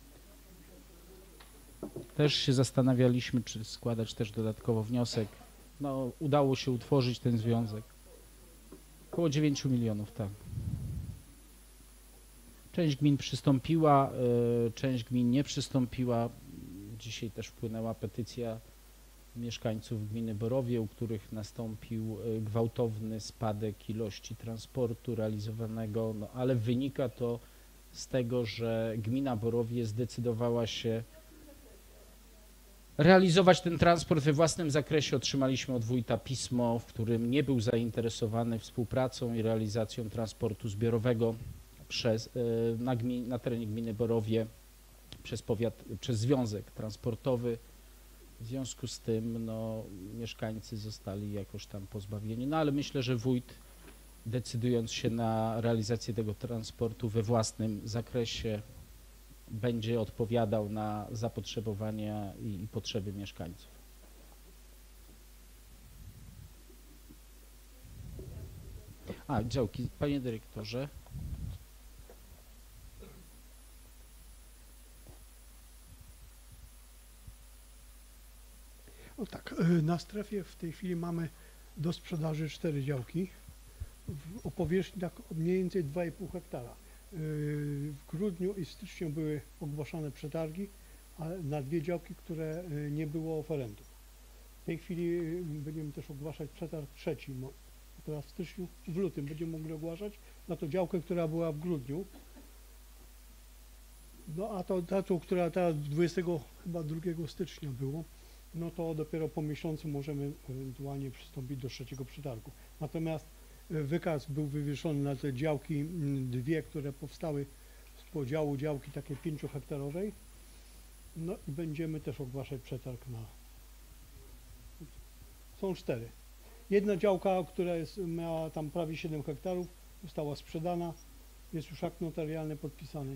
Też się zastanawialiśmy, czy składać też dodatkowo wniosek. No, udało się utworzyć ten związek. Około 9 milionów, tak. Część gmin przystąpiła, część gmin nie przystąpiła. Dzisiaj też wpłynęła petycja mieszkańców gminy Borowie, u których nastąpił gwałtowny spadek ilości transportu realizowanego, no, ale wynika to z tego, że gmina Borowie zdecydowała się realizować ten transport we własnym zakresie. Otrzymaliśmy od wójta pismo, w którym nie był zainteresowany współpracą i realizacją transportu zbiorowego na terenie gminy Borowie przez związek transportowy. W związku z tym no, mieszkańcy zostali jakoś tam pozbawieni, no ale myślę, że wójt, decydując się na realizację tego transportu we własnym zakresie, będzie odpowiadał na zapotrzebowania i potrzeby mieszkańców. Działki. Panie dyrektorze. No tak, na strefie w tej chwili mamy do sprzedaży 4 działki o powierzchni tak mniej więcej 2,5 hektara. W grudniu i styczniu były ogłaszane przetargi, ale na 2 działki, które nie było oferentów. W tej chwili będziemy też ogłaszać przetarg trzeci, teraz w styczniu, w lutym będziemy mogli ogłaszać na tą działkę, która była w grudniu. No a to która teraz 22 stycznia było, no to dopiero po miesiącu możemy ewentualnie przystąpić do trzeciego przetargu. Natomiast wykaz był wywieszony na te działki, 2, które powstały z podziału działki takiej 5-hektarowej. No i będziemy też ogłaszać przetarg na... Są 4. Jedna działka, która miała tam prawie 7 hektarów, została sprzedana. Jest już akt notarialny podpisany.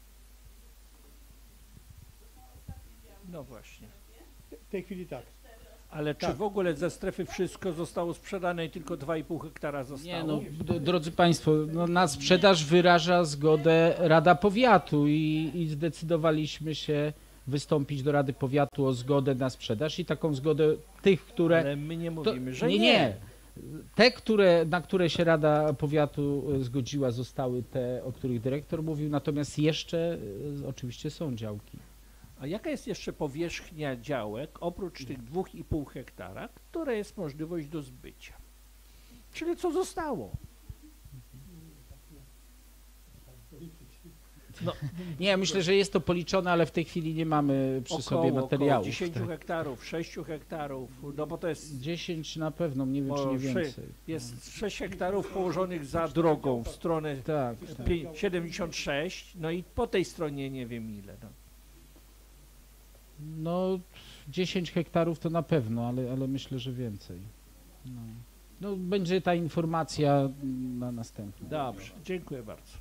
No właśnie. W tej chwili tak. Ale czy w ogóle ze strefy wszystko zostało sprzedane i tylko 2,5 hektara zostało? Nie, no, drodzy Państwo, no, na sprzedaż wyraża zgodę Rada Powiatu i zdecydowaliśmy się wystąpić do Rady Powiatu o zgodę na sprzedaż i taką zgodę tych, które... Ale my nie mówimy, że nie. Te, na które się Rada Powiatu zgodziła, zostały te, o których dyrektor mówił, natomiast jeszcze oczywiście są działki. A jaka jest jeszcze powierzchnia działek, oprócz tych 2,5 hektara, która jest możliwość do zbycia? Czyli co zostało? No, nie, myślę, że jest to policzone, ale w tej chwili nie mamy przy sobie materiałów. Około 10 hektarów, 6 hektarów, no bo to jest... 10 na pewno, nie wiem, czy nie więcej. Jest 6 hektarów położonych za drogą w stronę 76, no i po tej stronie nie wiem ile. No 10 hektarów to na pewno, ale myślę, że więcej. No, będzie ta informacja na następnym. Dobrze, dziękuję bardzo.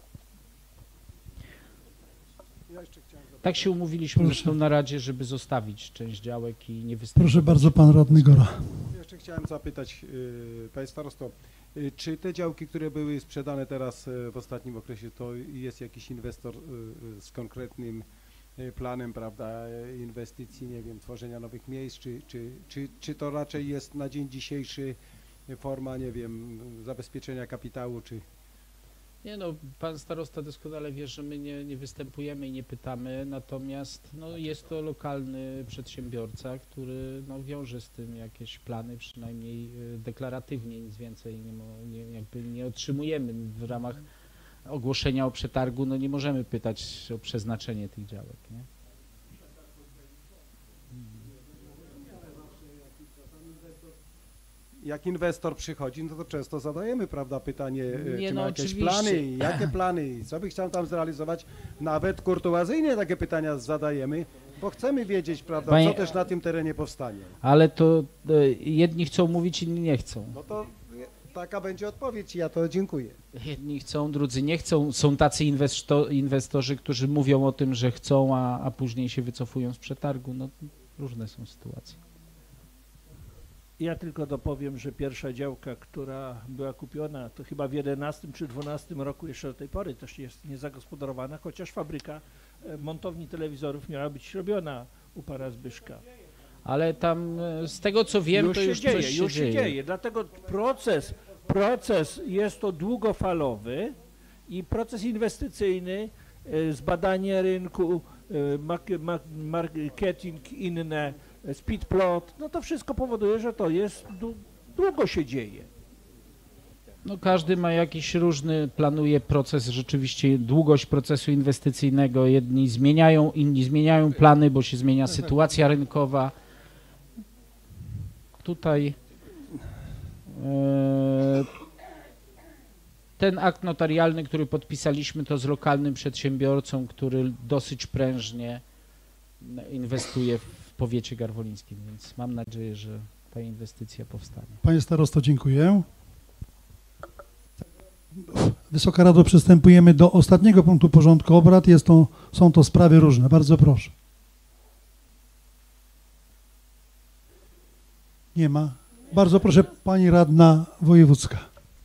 Tak się umówiliśmy zresztą na Radzie, żeby zostawić część działek i nie występować. Proszę bardzo, pan radny Gora. Jeszcze chciałem zapytać, panie starosto, czy te działki, które były sprzedane teraz w ostatnim okresie, to jest jakiś inwestor z konkretnym planem, prawda, inwestycji, nie wiem, tworzenia nowych miejsc, czy to raczej jest na dzień dzisiejszy forma, nie wiem, zabezpieczenia kapitału, czy... Nie no, pan starosta doskonale wie, że my nie występujemy i nie pytamy, natomiast no, jest to lokalny przedsiębiorca, który no, wiąże z tym jakieś plany, przynajmniej deklaratywnie, nic więcej jakby nie otrzymujemy w ramach ogłoszenia o przetargu, no nie możemy pytać o przeznaczenie tych działek, nie? Jak inwestor przychodzi, no to często zadajemy, prawda, pytanie, Nie, czy no ma jakieś oczywiście. plany, jakie plany, co by chciał tam zrealizować. Nawet kurtuazyjnie takie pytania zadajemy, bo chcemy wiedzieć, prawda, co też na tym terenie powstanie. Ale to jedni chcą mówić, inni nie chcą. No to taka będzie odpowiedź i ja to dziękuję. Jedni chcą, drudzy nie chcą. Są tacy inwestorzy, którzy mówią o tym, że chcą, a później się wycofują z przetargu. No, różne są sytuacje. Ja tylko dopowiem, że pierwsza działka, która była kupiona, to chyba w 11 czy 12 roku jeszcze do tej pory też jest niezagospodarowana, chociaż fabryka montowni telewizorów miała być robiona u pana Zbyszka. Ale tam z tego co wiem, to już coś się dzieje. Dlatego proces jest to długofalowy i proces inwestycyjny, zbadanie rynku, marketing, inne, speed plot, no to wszystko powoduje, że to jest, długo się dzieje. No każdy ma jakiś różny, planuje proces, rzeczywiście długość procesu inwestycyjnego. Jedni zmieniają, inni zmieniają plany, bo się zmienia sytuacja rynkowa. Tutaj ten akt notarialny, który podpisaliśmy, to z lokalnym przedsiębiorcą, który dosyć prężnie inwestuje w powiecie garwolińskim, więc mam nadzieję, że ta inwestycja powstanie. Panie starosto, dziękuję. Wysoka Rado, przystępujemy do ostatniego punktu porządku obrad. Są to sprawy różne. Bardzo proszę. Nie ma. Bardzo proszę, pani radna wojewódzka.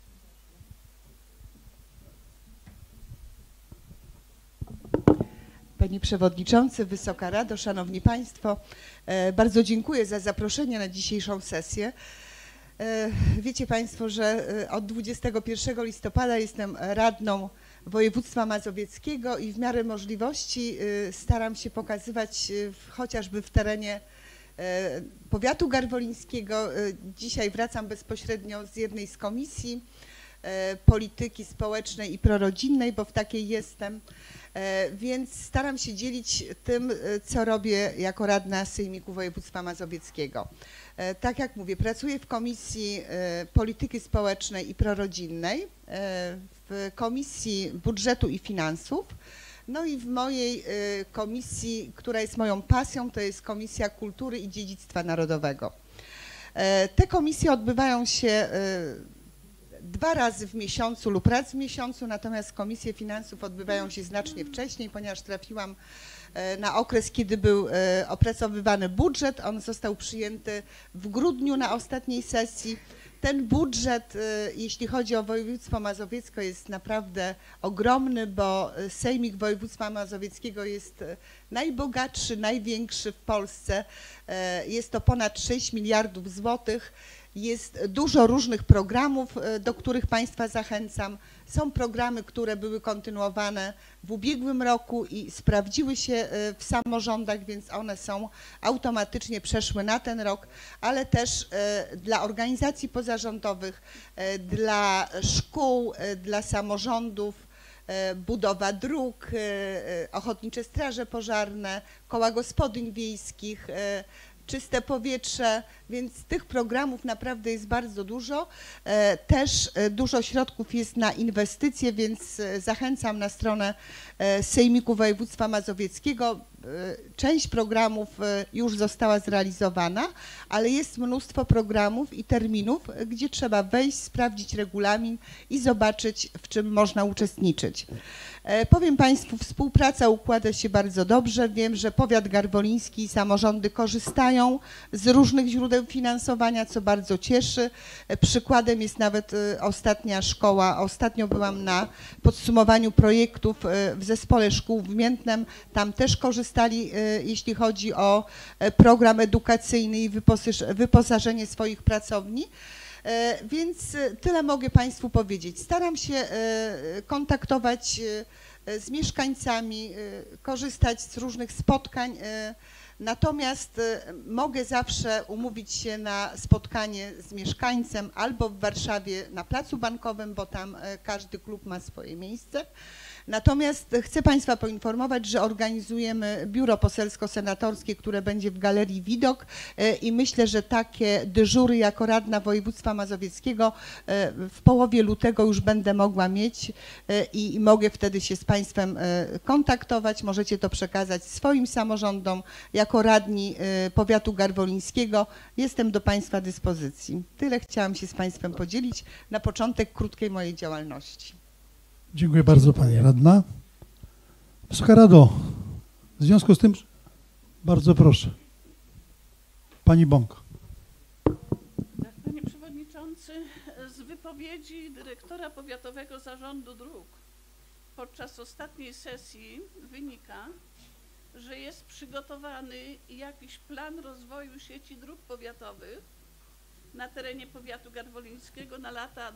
Panie Przewodniczący, Wysoka Rado, Szanowni Państwo, bardzo dziękuję za zaproszenie na dzisiejszą sesję. Wiecie Państwo, że od 21 listopada jestem radną województwa mazowieckiego i w miarę możliwości staram się pokazywać chociażby w terenie powiatu garwolińskiego. Dzisiaj wracam bezpośrednio z jednej z komisji polityki społecznej i prorodzinnej, bo w takiej jestem, więc staram się dzielić tym, co robię jako radna Sejmiku Województwa Mazowieckiego. Tak jak mówię, pracuję w Komisji Polityki Społecznej i Prorodzinnej, w Komisji Budżetu i Finansów, no i w mojej komisji, która jest moją pasją, to jest Komisja Kultury i Dziedzictwa Narodowego. Te komisje odbywają się 2 razy w miesiącu lub raz w miesiącu, natomiast komisje finansów odbywają się znacznie wcześniej, ponieważ trafiłam na okres, kiedy był opracowywany budżet. On został przyjęty w grudniu na ostatniej sesji. Ten budżet, jeśli chodzi o województwo mazowieckie, jest naprawdę ogromny, bo Sejmik Województwa Mazowieckiego jest najbogatszy, największy w Polsce. Jest to ponad 6 miliardów złotych. Jest dużo różnych programów, do których Państwa zachęcam. Są programy, które były kontynuowane w ubiegłym roku i sprawdziły się w samorządach, więc one są automatycznie przeszły na ten rok, ale też dla organizacji pozarządowych, dla szkół, dla samorządów, budowa dróg, ochotnicze straże pożarne, koła gospodyń wiejskich, czyste powietrze, więc tych programów naprawdę jest bardzo dużo. Też dużo środków jest na inwestycje, więc zachęcam na stronę Sejmiku Województwa Mazowieckiego. Część programów już została zrealizowana, ale jest mnóstwo programów i terminów, gdzie trzeba wejść, sprawdzić regulamin i zobaczyć, w czym można uczestniczyć. Powiem Państwu, współpraca układa się bardzo dobrze. Wiem, że powiat garwoliński i samorządy korzystają z różnych źródeł finansowania, co bardzo cieszy. Przykładem jest nawet ostatnia szkoła. Ostatnio byłam na podsumowaniu projektów w zespole szkół w Miętnem. Tam też korzystali, jeśli chodzi o program edukacyjny i wyposażenie swoich pracowni. Więc tyle mogę Państwu powiedzieć. Staram się kontaktować z mieszkańcami, korzystać z różnych spotkań, natomiast mogę zawsze umówić się na spotkanie z mieszkańcem albo w Warszawie na Placu Bankowym, bo tam każdy klub ma swoje miejsce. Natomiast chcę Państwa poinformować, że organizujemy biuro poselsko-senatorskie, które będzie w Galerii Widok i myślę, że takie dyżury jako radna województwa mazowieckiego w połowie lutego już będę mogła mieć i mogę wtedy się z Państwem kontaktować. Możecie to przekazać swoim samorządom. Jako radni powiatu garwolińskiego jestem do Państwa dyspozycji. Tyle chciałam się z Państwem podzielić na początek krótkiej mojej działalności. Dziękuję bardzo Pani Radna. Wysoka Rado, w związku z tym bardzo proszę. Pani Bąk. Panie Przewodniczący, z wypowiedzi dyrektora Powiatowego Zarządu Dróg podczas ostatniej sesji wynika, że jest przygotowany jakiś plan rozwoju sieci dróg powiatowych na terenie powiatu garwolińskiego na lata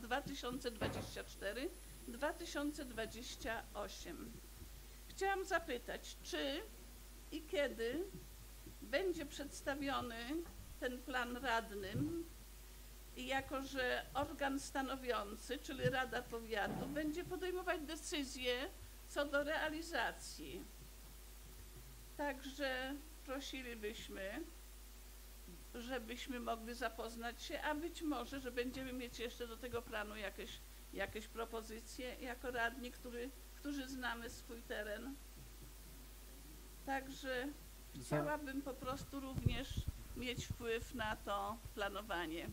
2024-2028. Chciałam zapytać, czy i kiedy będzie przedstawiony ten plan radnym i jako, że organ stanowiący, czyli Rada Powiatu, będzie podejmować decyzje co do realizacji. Także prosilibyśmy, żebyśmy mogli zapoznać się, a być może, że będziemy mieć jeszcze do tego planu jakieś propozycje jako radni, którzy znamy swój teren. Także chciałabym po prostu również mieć wpływ na to planowanie.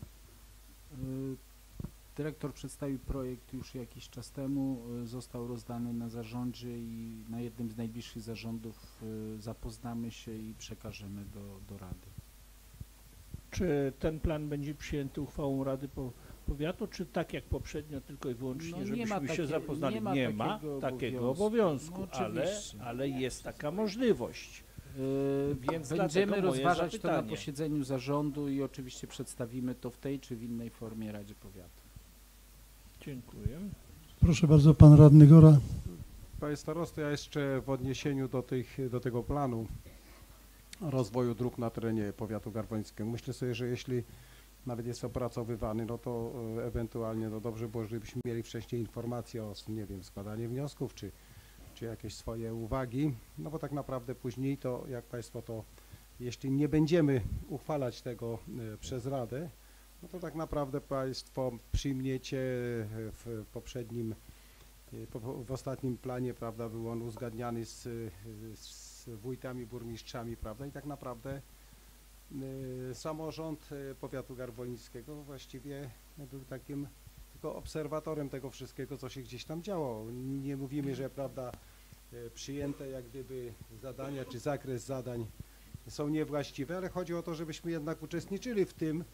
Dyrektor przedstawił projekt już jakiś czas temu, został rozdany na zarządzie i na jednym z najbliższych zarządów zapoznamy się i przekażemy do Rady. Czy ten plan będzie przyjęty uchwałą Rady Powiatu, czy tak jak poprzednio, tylko i wyłącznie, No, żebyśmy się zapoznali? Nie ma takiego obowiązku, no, ale jest taka możliwość. Więc będziemy rozważać zapytanie. to na posiedzeniu zarządu i oczywiście przedstawimy to w tej czy w innej formie Radzie Powiatu. Dziękuję. Proszę bardzo, Pan Radny Gora. Panie Starosto, ja jeszcze w odniesieniu do tego planu rozwoju dróg na terenie powiatu garwolińskiego. Myślę sobie, że jeśli nawet jest opracowywany, no to ewentualnie no dobrze było, żebyśmy mieli wcześniej informacje o, nie wiem, składanie wniosków, czy jakieś swoje uwagi, no bo tak naprawdę później to, jak Państwo to, jeśli nie będziemy uchwalać tego przez Radę, no to tak naprawdę Państwo przyjmiecie w poprzednim, w ostatnim planie, prawda, był on uzgadniany z wójtami, burmistrzami, prawda, i tak naprawdę samorząd powiatu garwolińskiego właściwie był takim tylko obserwatorem tego wszystkiego, co się gdzieś tam działo. Nie mówimy, że, prawda, przyjęte jak gdyby zadania czy zakres zadań są niewłaściwe, ale chodzi o to, żebyśmy jednak uczestniczyli w tym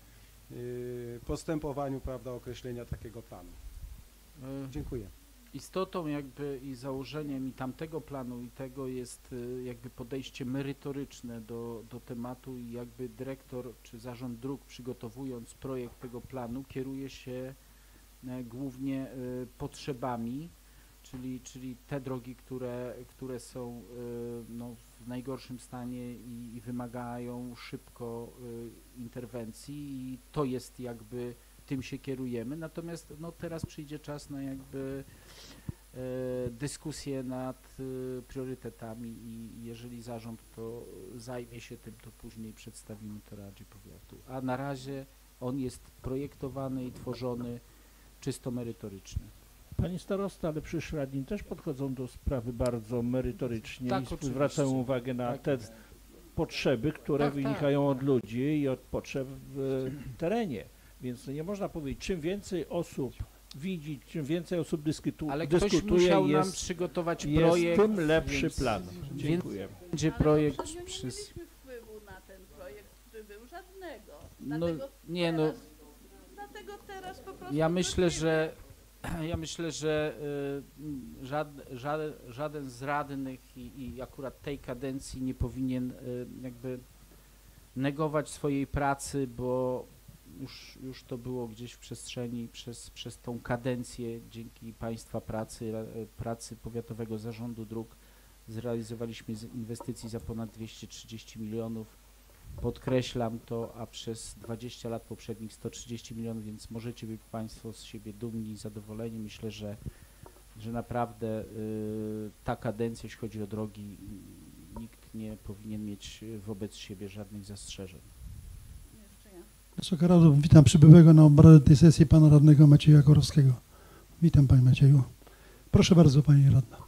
postępowaniu, prawda, określenia takiego planu. Dziękuję. Istotą jakby i założeniem i tamtego planu i tego jest jakby podejście merytoryczne do tematu i jakby dyrektor czy zarząd dróg, przygotowując projekt tego planu, kieruje się głównie potrzebami, czyli te drogi, które są no, w najgorszym stanie i wymagają szybko interwencji, i to jest jakby, tym się kierujemy. Natomiast no, teraz przyjdzie czas na jakby dyskusję nad priorytetami i jeżeli zarząd to zajmie się tym, to później przedstawimy to Radzie Powiatu. A na razie on jest projektowany i tworzony czysto merytorycznie. Pani starosta, ale przecież radni też podchodzą do sprawy bardzo merytorycznie Tak, i oczywiście. zwracają uwagę na Tak te jest. potrzeby, które Tak, wynikają tak. od ludzi i od potrzeb w terenie. Więc nie można powiedzieć, czym więcej osób widzi, czym więcej osób Ale dyskutuje, ktoś musiał nam jest, przygotować jest projekt, tym lepszy więc- plan. więc Dziękuję. Będzie Ale projekt poprzednio nie przez... mieliśmy wpływu na ten projekt, który był, żadnego. No, Dlatego nie no, teraz, dlatego teraz po prostu ja myślę, prosimy. że żaden z radnych i akurat tej kadencji nie powinien jakby negować swojej pracy, bo już to było gdzieś w przestrzeni przez tą kadencję, dzięki Państwa pracy Powiatowego Zarządu Dróg zrealizowaliśmy inwestycji za ponad 230 milionów. Podkreślam to, a przez 20 lat poprzednich 130 milionów, więc możecie być Państwo z siebie dumni i zadowoleni. Myślę, że naprawdę ta kadencja, jeśli chodzi o drogi, nikt nie powinien mieć wobec siebie żadnych zastrzeżeń. Jeszcze ja. Wysoka Rado, witam przybyłego na obrady tej sesji pana radnego Macieja Korowskiego. Witam Panie Macieju. Proszę bardzo Pani Radna.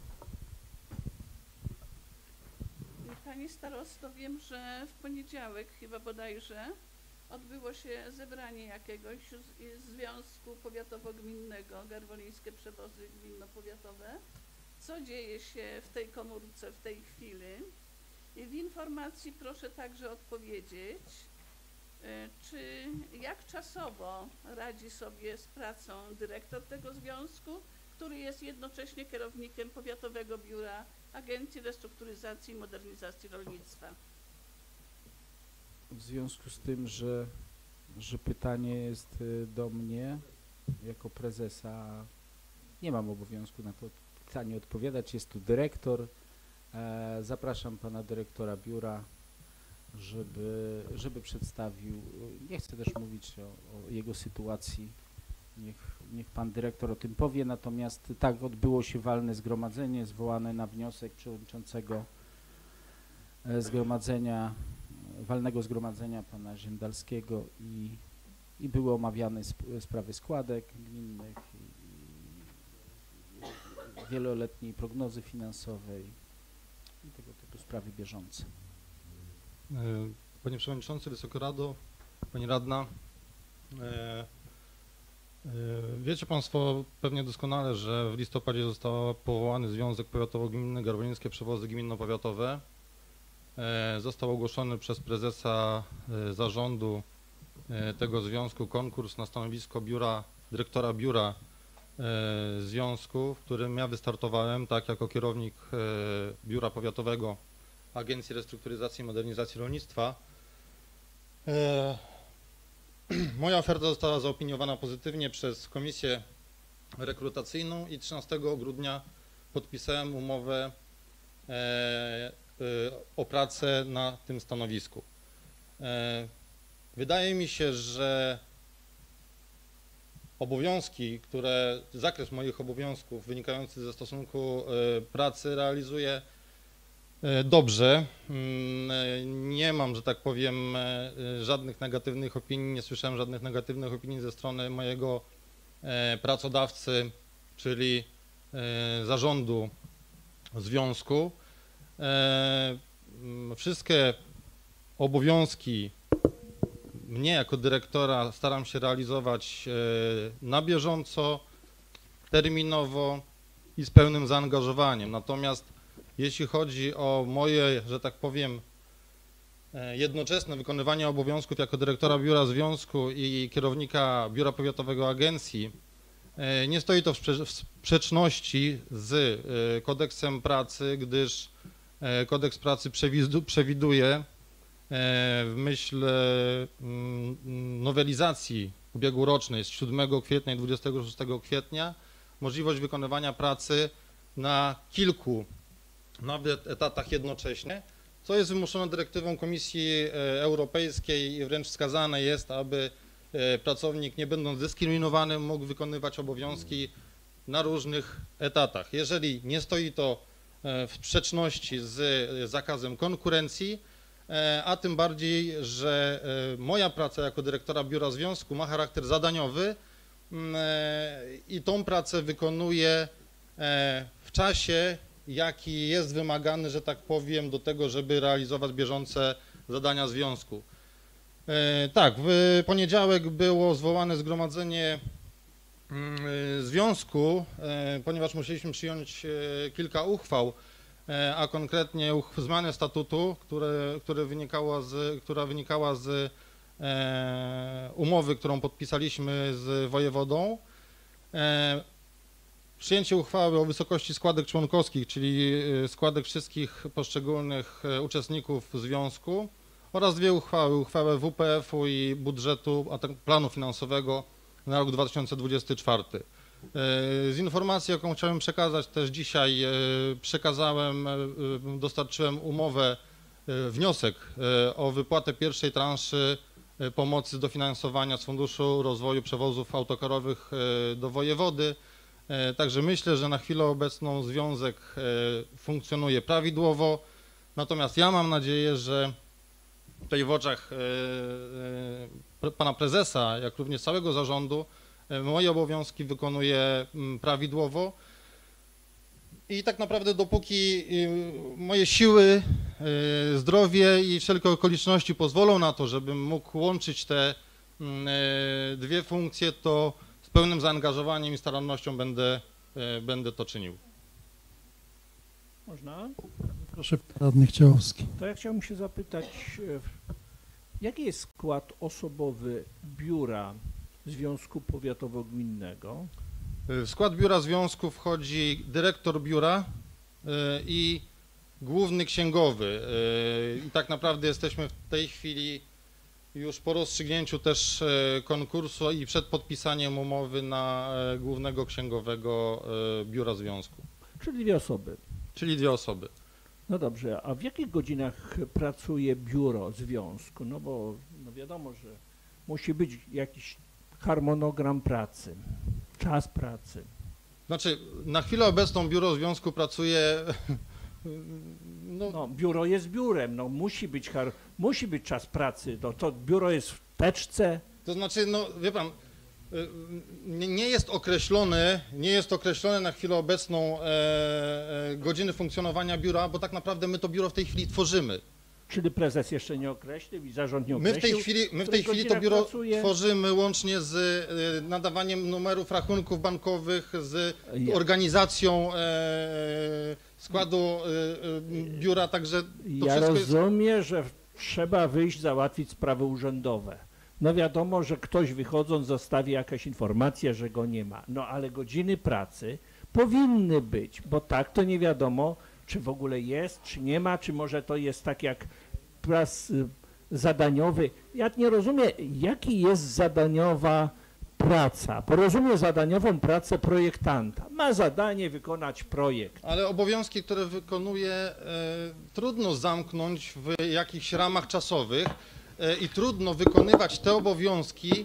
Pani starosto, wiem, że w poniedziałek chyba bodajże odbyło się zebranie jakiegoś związku powiatowo-gminnego, Garwolińskie Przewozy Gminno-Powiatowe. Co dzieje się w tej komórce w tej chwili? I w informacji proszę także odpowiedzieć, czy jak czasowo radzi sobie z pracą dyrektor tego związku, który jest jednocześnie kierownikiem Powiatowego Biura Agencji Restrukturyzacji i Modernizacji Rolnictwa. W związku z tym, że pytanie jest do mnie jako prezesa, nie mam obowiązku na to pytanie odpowiadać. Jest tu dyrektor. Zapraszam pana dyrektora biura, żeby przedstawił, nie chcę też mówić o jego sytuacji, niech pan dyrektor o tym powie, natomiast tak, odbyło się walne zgromadzenie zwołane na wniosek przewodniczącego walnego zgromadzenia pana Ziędalskiego i były omawiane sprawy składek gminnych, wieloletniej prognozy finansowej i tego typu sprawy bieżące. Panie Przewodniczący, Wysoka Rado, Pani Radna, wiecie Państwo pewnie doskonale, że w listopadzie został powołany Związek Powiatowo-Gminny Garwolińskie Przewozy Gminno-Powiatowe. Został ogłoszony przez prezesa zarządu tego związku konkurs na stanowisko dyrektora biura związku, w którym ja wystartowałem tak jako kierownik biura powiatowego Agencji Restrukturyzacji i Modernizacji Rolnictwa. Moja oferta została zaopiniowana pozytywnie przez komisję rekrutacyjną i 13 grudnia podpisałem umowę o pracę na tym stanowisku. Wydaje mi się, że zakres moich obowiązków wynikający ze stosunku pracy realizuję dobrze. Nie mam, że tak powiem, żadnych negatywnych opinii, nie słyszałem żadnych negatywnych opinii ze strony mojego pracodawcy, czyli zarządu związku. Wszystkie obowiązki mnie jako dyrektora staram się realizować na bieżąco, terminowo i z pełnym zaangażowaniem. Natomiast jeśli chodzi o moje, że tak powiem, jednoczesne wykonywanie obowiązków jako dyrektora biura związku i kierownika biura powiatowego agencji, nie stoi to w sprzeczności z kodeksem pracy, gdyż kodeks pracy przewiduje w myśl nowelizacji ubiegłorocznej z 7 kwietnia i 26 kwietnia możliwość wykonywania pracy na kilku nawet etatach jednocześnie, co jest wymuszone dyrektywą Komisji Europejskiej i wręcz wskazane jest, aby pracownik, nie będąc dyskryminowany, mógł wykonywać obowiązki na różnych etatach. Jeżeli nie stoi to w sprzeczności z zakazem konkurencji, a tym bardziej, że moja praca jako dyrektora biura związku ma charakter zadaniowy i tą pracę wykonuję w czasie, jaki jest wymagany, że tak powiem, do tego, żeby realizować bieżące zadania związku. Tak, w poniedziałek było zwołane zgromadzenie związku, ponieważ musieliśmy przyjąć kilka uchwał, a konkretnie zmianę statutu, która wynikała z umowy, którą podpisaliśmy z wojewodą. Przyjęcie uchwały o wysokości składek członkowskich, czyli składek wszystkich poszczególnych uczestników związku oraz dwie uchwały, uchwałę WPF-u i budżetu, a tak planu finansowego na rok 2024. Z informacji, jaką chciałem przekazać też dzisiaj, dostarczyłem umowę, wniosek o wypłatę pierwszej transzy pomocy z dofinansowania z Funduszu Rozwoju Przewozów Autokarowych do wojewody. Także myślę, że na chwilę obecną związek funkcjonuje prawidłowo, natomiast ja mam nadzieję, że tutaj w oczach pana prezesa, jak również całego zarządu, moje obowiązki wykonuję prawidłowo i tak naprawdę dopóki moje siły, zdrowie i wszelkie okoliczności pozwolą na to, żebym mógł łączyć te dwie funkcje, to z pełnym zaangażowaniem i starannością będę to czynił. Można? Proszę, radny Chciałowski. To ja chciałbym się zapytać, jaki jest skład osobowy biura Związku Powiatowo-Gminnego? W skład biura związku wchodzi dyrektor biura i główny księgowy. I tak naprawdę jesteśmy w tej chwili już po rozstrzygnięciu też konkursu i przed podpisaniem umowy na głównego księgowego biura związku. Czyli dwie osoby. Czyli dwie osoby. No dobrze, a w jakich godzinach pracuje biuro związku? No bo no wiadomo, że musi być jakiś harmonogram pracy, czas pracy. Znaczy, na chwilę obecną biuro związku pracuje... No, biuro jest biurem, no musi być czas pracy, no to biuro jest w teczce. To znaczy, no wie pan, nie jest określone na chwilę obecną godziny funkcjonowania biura, bo tak naprawdę my to biuro w tej chwili tworzymy. Czyli prezes jeszcze nie określił i zarząd nie określił? My w tej chwili to biuro tworzymy łącznie z nadawaniem numerów rachunków bankowych, z organizacją składu biura, także to ja wszystko rozumiem, że trzeba wyjść załatwić sprawy urzędowe. No wiadomo, że ktoś wychodząc zostawi jakaś informacja, że go nie ma. No ale godziny pracy powinny być, bo tak to nie wiadomo, czy w ogóle jest, czy nie ma, czy może to jest tak jak prac zadaniowy. Ja nie rozumiem, jaki jest zadaniowa praca, bo rozumiem zadaniową pracę projektanta. Ma zadanie wykonać projekt. Ale obowiązki, które wykonuje, trudno zamknąć w jakichś ramach czasowych i trudno wykonywać te obowiązki,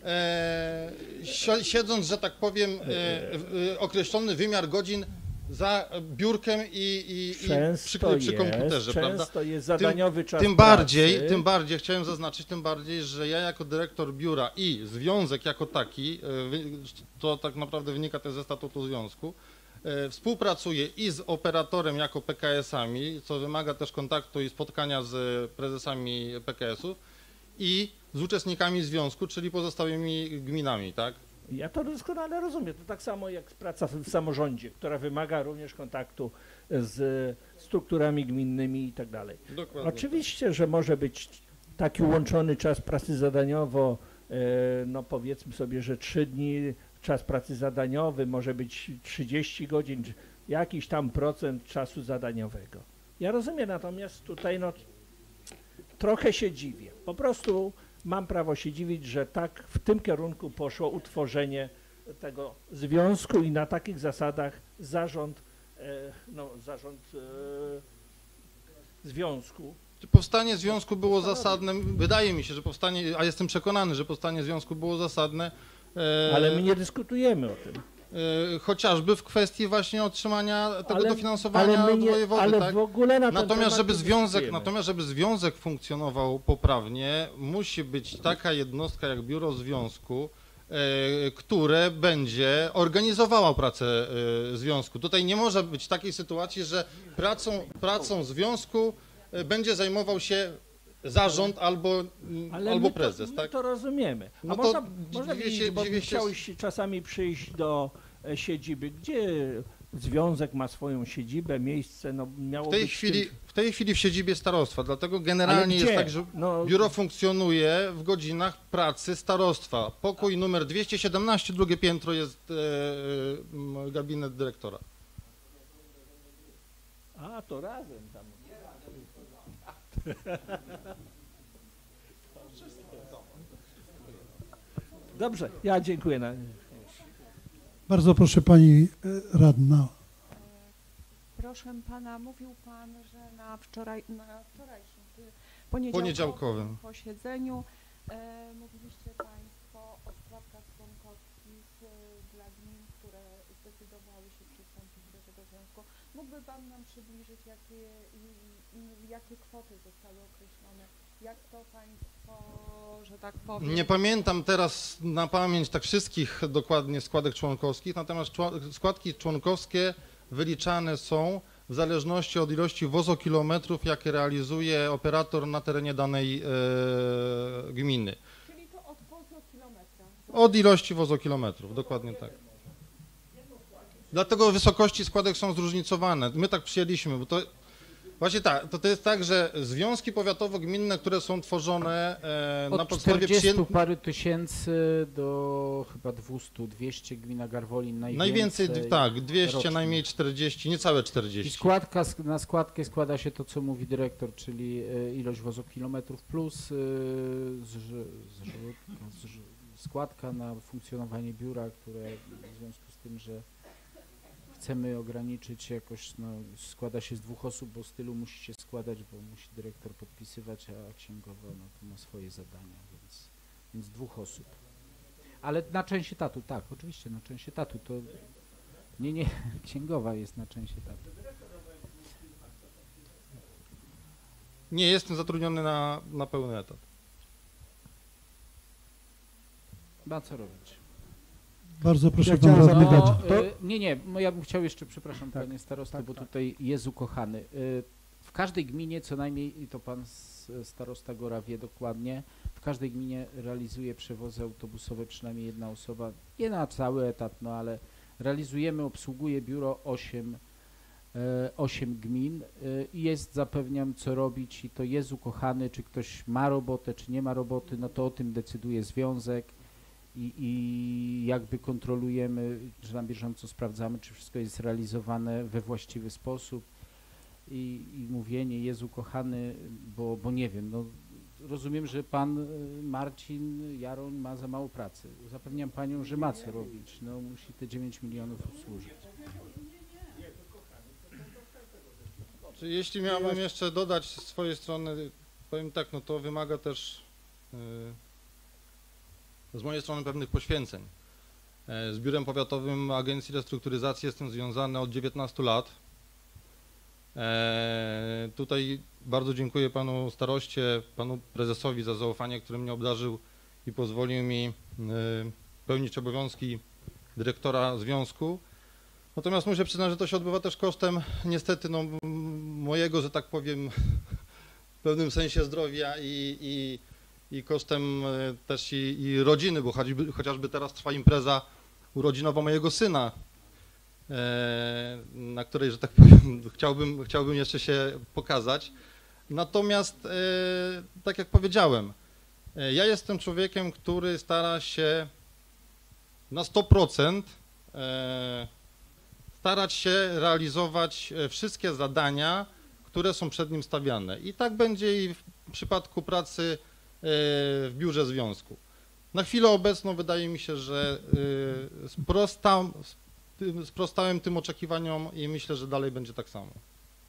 siedząc, że tak powiem, określony wymiar godzin za biurkiem i przy komputerze, prawda? Często jest zadaniowy czas tym bardziej chciałem zaznaczyć, że ja jako dyrektor biura i związek jako taki, to tak naprawdę wynika też ze statutu związku, współpracuję i z operatorem jako PKS-ami, co wymaga też kontaktu i spotkania z prezesami PKS-ów i z uczestnikami związku, czyli pozostałymi gminami, tak? Ja to doskonale rozumiem. To tak samo jak praca w samorządzie, która wymaga również kontaktu z strukturami gminnymi i tak dalej. Dokładnie. Oczywiście, że może być taki łączony czas pracy zadaniowo, no powiedzmy sobie, że 3 dni czas pracy zadaniowy, może być 30 godzin, jakiś tam procent czasu zadaniowego. Ja rozumiem, natomiast tutaj no trochę się dziwię. Po prostu mam prawo się dziwić, że tak w tym kierunku poszło utworzenie tego związku i na takich zasadach zarząd związku. Czy powstanie związku było zasadne? Wydaje mi się, że powstanie, a jestem przekonany, że powstanie związku było zasadne. Ale my nie dyskutujemy o tym. Chociażby w kwestii właśnie otrzymania tego dofinansowania od wojewody. Ale tak? w ogóle na ten Natomiast temat żeby związek funkcjonował poprawnie, musi być taka jednostka jak biuro związku, które będzie organizowało pracę związku. Tutaj nie może być takiej sytuacji, że pracą związku będzie zajmował się zarząd albo prezes, my tak? to rozumiemy. A No można, to można dziwię się- wiedzieć, bo dziwię się- chciałeś czasami przyjść do siedziby, gdzie związek ma swoją siedzibę, miejsce, no miało W tej być chwili w siedzibie starostwa, dlatego generalnie jest gdzie? tak, że No, biuro funkcjonuje w godzinach pracy starostwa. Pokój numer 217, drugie piętro jest gabinet dyrektora. a to razem tam. Dobrze, ja dziękuję. Bardzo proszę pani radna. Proszę pana, mówił pan, że na wczorajszym Poniedziałkowym posiedzeniu mówiliście państwo o składkach członkowskich dla gmin, które zdecydowały się przystąpić do tego związku. Mógłby pan nam przybliżyć, jakie kwoty zostały określone? Jak to państwo, że tak powiem... Nie pamiętam teraz na pamięć tak wszystkich dokładnie składek członkowskich, natomiast składki członkowskie wyliczane są w zależności od ilości wozokilometrów, jakie realizuje operator na terenie danej gminy. Czyli to od wozokilometra? Od ilości wozokilometrów, dokładnie tak. Dlatego wysokości składek są zróżnicowane. My tak przyjęliśmy, bo to właśnie tak, to jest tak, że związki powiatowo-gminne, które są tworzone na podstawie 40 parę tysięcy do chyba 200, 200 gmina Garwolin najwięcej, tak, 200, rocznie. najmniej 40, niecałe 40. I na składkę składa się to, co mówi dyrektor, czyli ilość wozokilometrów plus składka na funkcjonowanie biura, które w związku z tym, że chcemy ograniczyć jakoś, no, składa się z 2 osób, bo z tylu musi się składać, bo musi dyrektor podpisywać, a księgowo no, to ma swoje zadania, więc 2 osób. Ale na część etatu, tak, oczywiście na część etatu, to nie, księgowa jest na część etatu. Nie, jestem zatrudniony na pełny etat. Ma co robić. Bardzo proszę Ja pan chciałem radny zapytać- Gadzia. Nie, ja bym chciał jeszcze, przepraszam Tak, panie starosto, tak, bo tak. tutaj Jezu kochany. W każdej gminie co najmniej, i to pan starosta Gora wie dokładnie, w każdej gminie realizuje przewozy autobusowe przynajmniej jedna osoba, nie na cały etat, no ale realizujemy, obsługuje biuro 8 gmin i jest, zapewniam, co robić i to Jezu kochany, czy ktoś ma robotę, czy nie ma roboty, no to o tym decyduje związek. I jakby kontrolujemy, że na bieżąco sprawdzamy, czy wszystko jest realizowane we właściwy sposób i mówienie Jezu kochany, bo nie wiem, no rozumiem, że pan Marcin Jaroń ma za mało pracy. Zapewniam panią, że ma co robić, no musi te 9 milionów obsłużyć. Czy jeśli miałbym jeszcze dodać z swojej strony, powiem tak, no to wymaga też z mojej strony pewnych poświęceń. Z Biurem Powiatowym Agencji Restrukturyzacji jestem związany od 19 lat. Tutaj bardzo dziękuję panu staroście, panu prezesowi za zaufanie, którym mnie obdarzył i pozwolił mi pełnić obowiązki dyrektora związku. Natomiast muszę przyznać, że to się odbywa też kosztem niestety no, mojego, że tak powiem, w pewnym sensie zdrowia i i kosztem też i rodziny, bo chociażby teraz trwa impreza urodzinowa mojego syna, na której, że tak powiem, chciałbym jeszcze się pokazać. Natomiast, tak jak powiedziałem, ja jestem człowiekiem, który stara się na 100% starać się realizować wszystkie zadania, które są przed nim stawiane. I tak będzie i w przypadku pracy w biurze związku. Na chwilę obecną wydaje mi się, że sprostałem tym oczekiwaniom i myślę, że dalej będzie tak samo.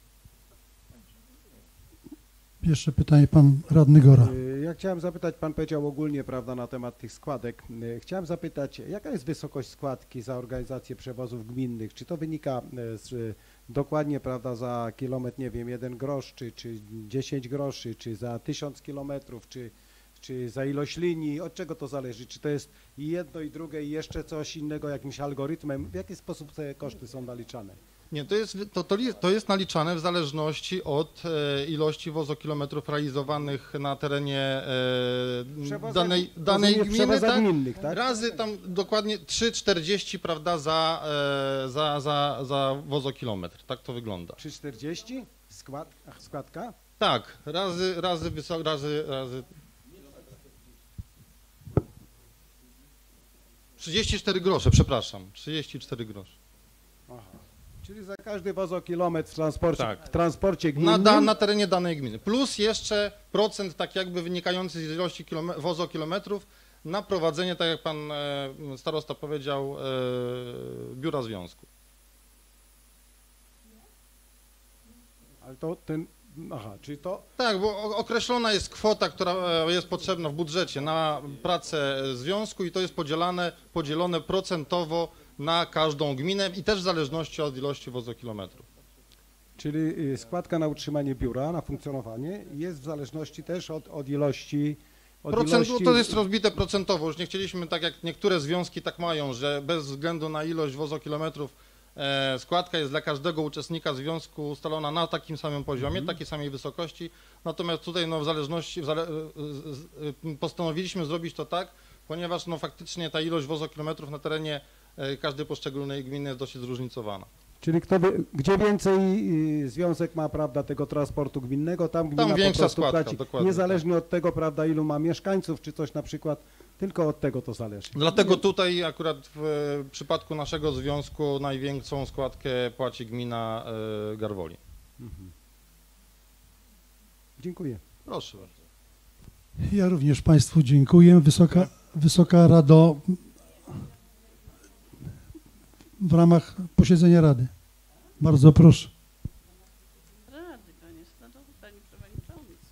Jeszcze pytanie pan radny Gora. Ja chciałem zapytać, pan powiedział ogólnie, prawda, na temat tych składek. Chciałem zapytać, jaka jest wysokość składki za organizację przewozów gminnych? Czy to wynika dokładnie, prawda, za kilometr, nie wiem, 1 grosz, czy 10 groszy, czy za 1000 kilometrów, czy za ilość linii? Od czego to zależy? Czy to jest i jedno, i drugie, i jeszcze coś innego, jakimś algorytmem? W jaki sposób te koszty są naliczane? Nie, to jest naliczane w zależności od ilości wozokilometrów realizowanych na terenie danej gminy, tak? Gminnych, tak? Razy tam dokładnie 3,40, prawda, za wozokilometr. Tak to wygląda. 3,40? Składka? Tak, razy 34 grosze, przepraszam, 34 grosze. Aha. Czyli za każdy wozokilometr w transporcie Tak. gminnym? Na terenie danej gminy. Plus jeszcze procent tak jakby wynikający z ilości wozokilometrów na prowadzenie, tak jak pan starosta powiedział, biura związku. Ale to aha, czyli to... Tak, bo określona jest kwota, która jest potrzebna w budżecie na pracę związku i to jest podzielone procentowo na każdą gminę i też w zależności od ilości wozokilometrów. Czyli składka na utrzymanie biura, na funkcjonowanie jest w zależności też od ilości... To jest rozbite procentowo, już nie chcieliśmy, tak jak niektóre związki tak mają, że bez względu na ilość wozokilometrów składka jest dla każdego uczestnika związku ustalona na takim samym poziomie, takiej samej wysokości, natomiast tutaj no, w zależności, postanowiliśmy zrobić to tak, ponieważ no, faktycznie ta ilość wozokilometrów na terenie każdej poszczególnej gminy jest dosyć zróżnicowana. Czyli gdzie więcej związek ma, prawda, tego transportu gminnego, tam gmina większa po prostu składka, płaci, dokładnie, niezależnie od tego, prawda, ilu ma mieszkańców, czy coś na przykład, tylko od tego to zależy. Dlatego tutaj akurat w przypadku naszego związku największą składkę płaci gmina Garwoli. Mhm. Dziękuję. Proszę bardzo. Ja również Państwu dziękuję. Wysoka Rado, w ramach posiedzenia Rady. Bardzo proszę. Rady, Panie Przewodniczący.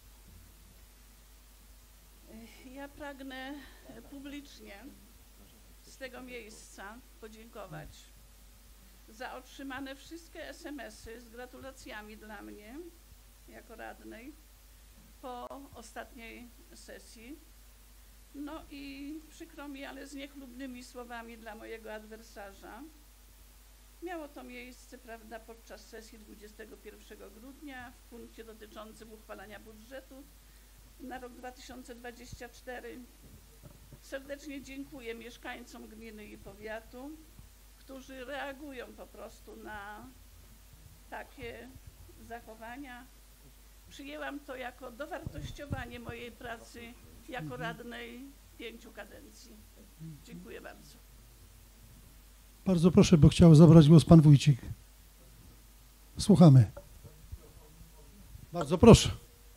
Ja pragnę publicznie z tego miejsca podziękować za otrzymane wszystkie SMS-y z gratulacjami dla mnie jako radnej po ostatniej sesji. No i przykro mi, ale z niechlubnymi słowami dla mojego adwersarza. Miało to miejsce, prawda, podczas sesji 21 grudnia w punkcie dotyczącym uchwalania budżetu na rok 2024. Serdecznie dziękuję mieszkańcom gminy i powiatu, którzy reagują po prostu na takie zachowania. Przyjęłam to jako dowartościowanie mojej pracy jako radnej 5 kadencji. Dziękuję bardzo. Bardzo proszę, bo chciał zabrać głos pan Wójcik. Słuchamy. Bardzo proszę.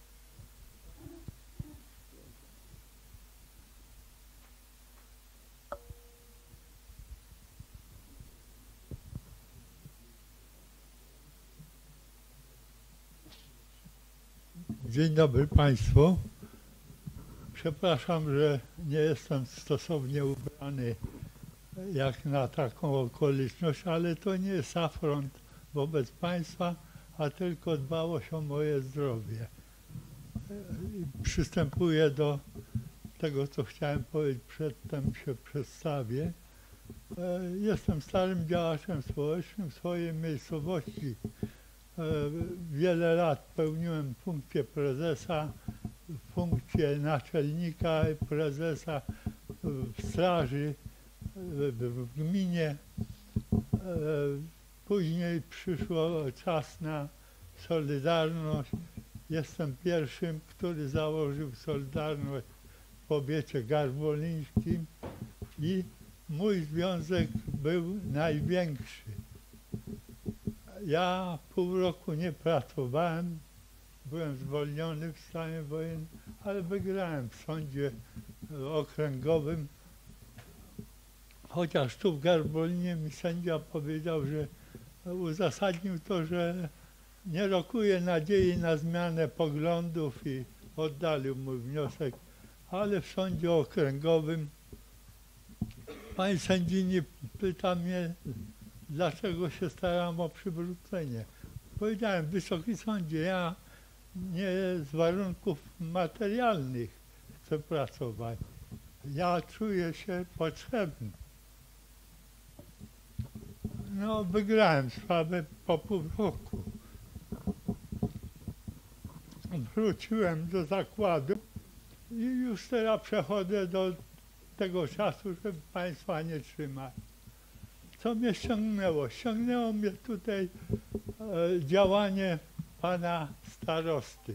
Dzień dobry Państwu. Przepraszam, że nie jestem stosownie ubrany jak na taką okoliczność, ale to nie jest afront wobec Państwa, a tylko dbałość o moje zdrowie. Przystępuję do tego, co chciałem powiedzieć, przedtem się przedstawię. Jestem starym działaczem społecznym w swojej miejscowości. Wiele lat pełniłem funkcję prezesa funkcję naczelnika i prezesa w straży w gminie. Później przyszło czas na Solidarność. Jestem pierwszym, który założył Solidarność w powiecie garwolińskim i mój związek był największy. Ja pół roku nie pracowałem, byłem zwolniony w stanie wojennym, ale wygrałem w sądzie okręgowym. Chociaż tu w Garwolinie mi sędzia powiedział, że uzasadnił to, że nie rokuje nadziei na zmianę poglądów i oddalił mój wniosek, ale w sądzie okręgowym pani sędzini pyta mnie, dlaczego się staram o przywrócenie. Powiedziałem, Wysoki Sądzie, ja nie z warunków materialnych chcę pracować. Ja czuję się potrzebny. No, wygrałem sprawę po pół roku. Wróciłem do zakładu i już teraz przechodzę do tego czasu, żeby państwa nie trzymać. Co mnie ściągnęło? Ściągnęło mnie tutaj działanie pana starosty.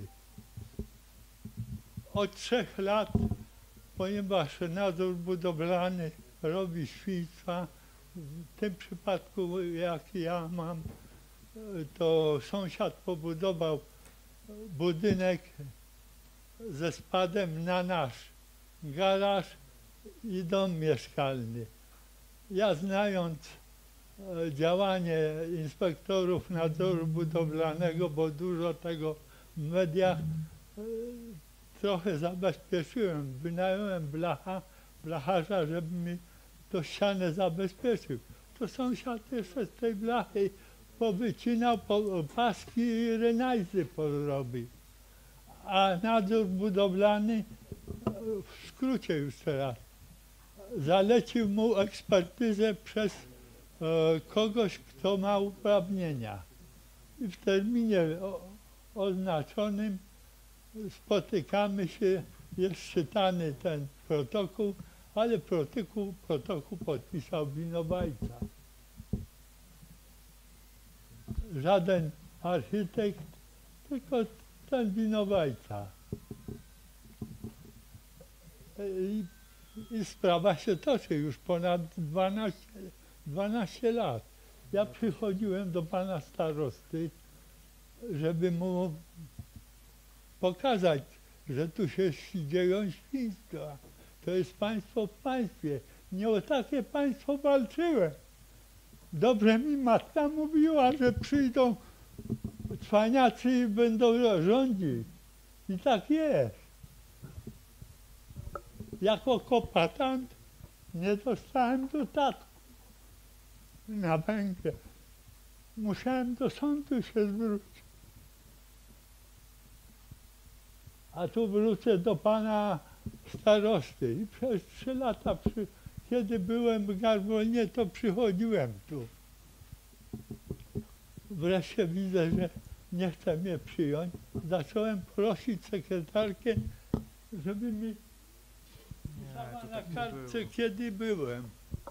Od 3 lat, ponieważ nadzór budowlany robi świństwa, w tym przypadku jak ja mam, to sąsiad pobudował budynek ze spadem na nasz, garaż i dom mieszkalny. Ja znając działanie inspektorów nadzoru budowlanego, bo dużo tego w mediach, trochę zabezpieczyłem. Wynająłem blacharza, żeby mi to ścianę zabezpieczył. To sąsiad jeszcze z tej blachy powycinał paski i renajzy porobił. A nadzór budowlany, w skrócie już teraz, zalecił mu ekspertyzę przez kogoś, kto ma uprawnienia. I w terminie oznaczonym spotykamy się, jest czytany ten protokół, ale protokół podpisał winowajca. Żaden architekt, tylko ten winowajca. I sprawa się toczy już ponad 12 lat. Ja przychodziłem do pana starosty, żeby mu pokazać, że tu się dzieją świństwa. To jest państwo w państwie. Nie o takie państwo walczyłem. Dobrze mi matka mówiła, że przyjdą cwaniacy i będą rządzić. I tak jest. Jako kompatant nie dostałem dodatku na węgiel. Musiałem do sądu się zwrócić. A tu wrócę do pana starosty. I przez 3 lata, kiedy byłem w Garwolinie, to przychodziłem tu. Wreszcie widzę, że nie chce mnie przyjąć. Zacząłem prosić sekretarkę, żeby mi pisała na kartce, kiedy byłem.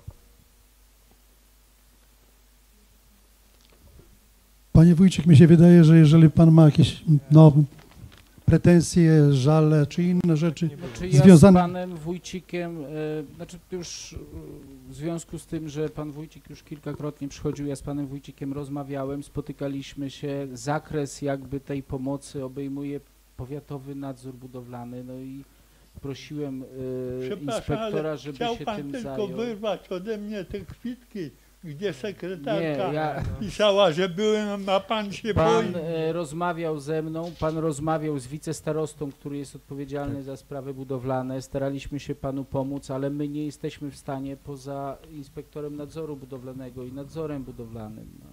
Panie wójcik, mi się wydaje, że jeżeli pan ma jakieś pretensje, żale czy inne rzeczy związane... Ja z panem wójcikiem, znaczy już w związku z tym, że pan wójcik już kilkakrotnie przychodził, ja z panem wójcikiem rozmawiałem, spotykaliśmy się, zakres jakby tej pomocy obejmuje powiatowy nadzór budowlany, no i prosiłem inspektora, żeby się tym zajął. Chciał pan tylko wyrwać ode mnie te kwitki, gdzie sekretarka pisała, że byłem, a pan się boi. Pan rozmawiał ze mną, pan rozmawiał z wicestarostą, który jest odpowiedzialny za sprawy budowlane. Staraliśmy się panu pomóc, ale my nie jesteśmy w stanie poza inspektorem nadzoru budowlanego i nadzorem budowlanym. No.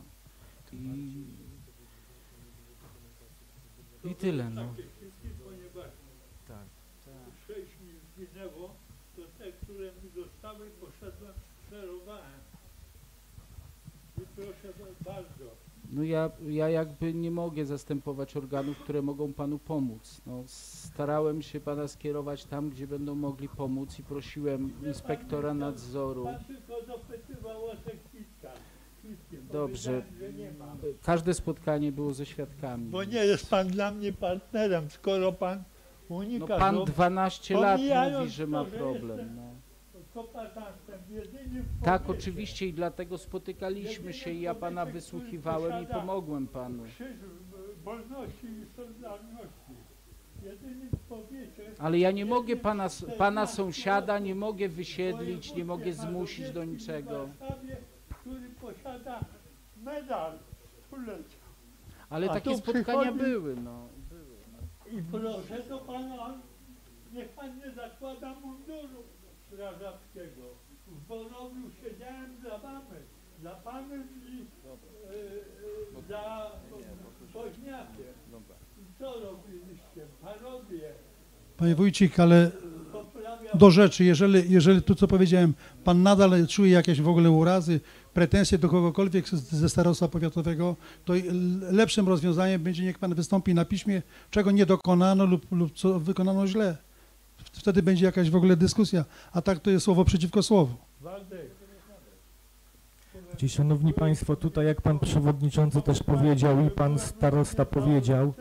I tyle. No. Tak. 6 mi zginęło, to te, które mi zostały, poszedłem, przerowałem. I proszę bardzo, No ja jakby nie mogę zastępować organów, które mogą panu pomóc. No, starałem się pana skierować tam, gdzie będą mogli pomóc i prosiłem inspektora nadzoru. Pan tylko dopytywał o te kwitka. Dobrze. Każde spotkanie było ze świadkami. Bo nie jest pan dla mnie partnerem, skoro pan unika... No pan 12 lat pomijając mówi, że ma to, problem. jestem No. kombasantem jedynym w Tak, powiecie. oczywiście i dlatego spotykaliśmy się i ja pana wysłuchiwałem i pomogłem panu. Krzyż wolności i solidarności. Jedynym w powiecie... Ale ja nie mogę pana sąsiada, nie mogę wysiedlić, nie mogę zmusić do niczego. w Warszawie, który posiada medal stulecia. Ale A takie tu spotkania przychodzi- były, no. I proszę do pana, niech pan nie zakłada munduru strażackiego. W Borowiu siedziałem dla pana i za Woźniakiem. I co robiliście? Parodię. Panie wójcik, ale do rzeczy, jeżeli to, co powiedziałem, pan nadal czuje jakieś w ogóle urazy, pretensje do kogokolwiek ze starostwa powiatowego, to lepszym rozwiązaniem będzie, niech pan wystąpi na piśmie, czego nie dokonano lub co wykonano źle. Wtedy będzie jakaś w ogóle dyskusja, a tak to jest słowo przeciwko słowu. Czyli, szanowni państwo, tutaj jak pan przewodniczący też powiedział i pan starosta powiedział,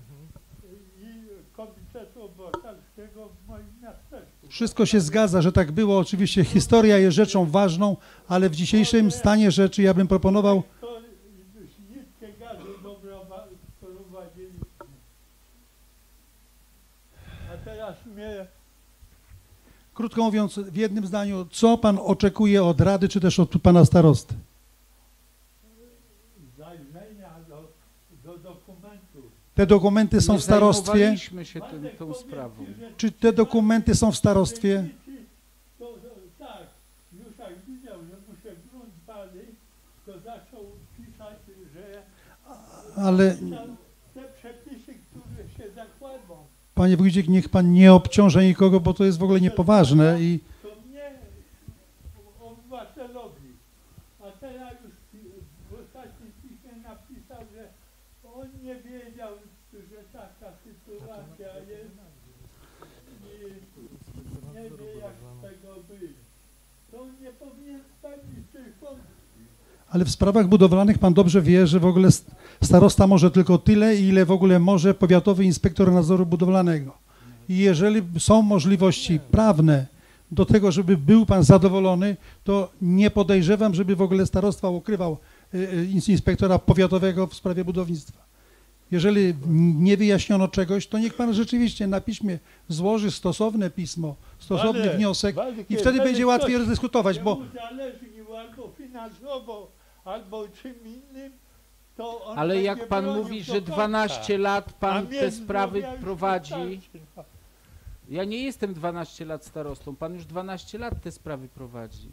Wszystko się zgadza, że tak było. Oczywiście historia jest rzeczą ważną, ale w dzisiejszym stanie rzeczy ja bym proponował... A teraz mnie... Krótko mówiąc, w jednym zdaniu, co pan oczekuje od rady, czy też od pana starosty? Zajrzenia do dokumentów. Te dokumenty są Nie w starostwie? zajmowaliśmy się tą sprawą. Czy te dokumenty są w starostwie? Tak, już jak widział, że mu się grunt pali, to zaczął pisać, że Ale... te przepisy, które się zakładną, Panie wójcik, niech pan nie obciąża nikogo, bo to jest w ogóle niepoważne i... to mnie, obywatelowi. A teraz już w ostatnim piśmie napisał, że on nie wiedział, że taka sytuacja jest i nie wie, jak z tego być. To nie powinien spełnić tej funkcji. Ale w sprawach budowlanych pan dobrze wie, że w ogóle starosta może tylko tyle, ile w ogóle może powiatowy inspektor nadzoru budowlanego. I jeżeli są możliwości prawne do tego, żeby był pan zadowolony, to nie podejrzewam, żeby w ogóle starostwa ukrywał inspektora powiatowego w sprawie budownictwa. Jeżeli nie wyjaśniono czegoś, to niech pan rzeczywiście na piśmie złoży stosowne pismo, stosowny wniosek i wtedy będzie łatwiej rozdyskutować, bo... Uzależnił albo finansowo, albo czym innym, to on Ale będzie jak pan bronił mówi, do że końca. 12 lat pan A te mnie sprawy zdrowia już prowadzi. wystarczy. Ja nie jestem 12 lat starostą, pan już 12 lat te sprawy prowadzi.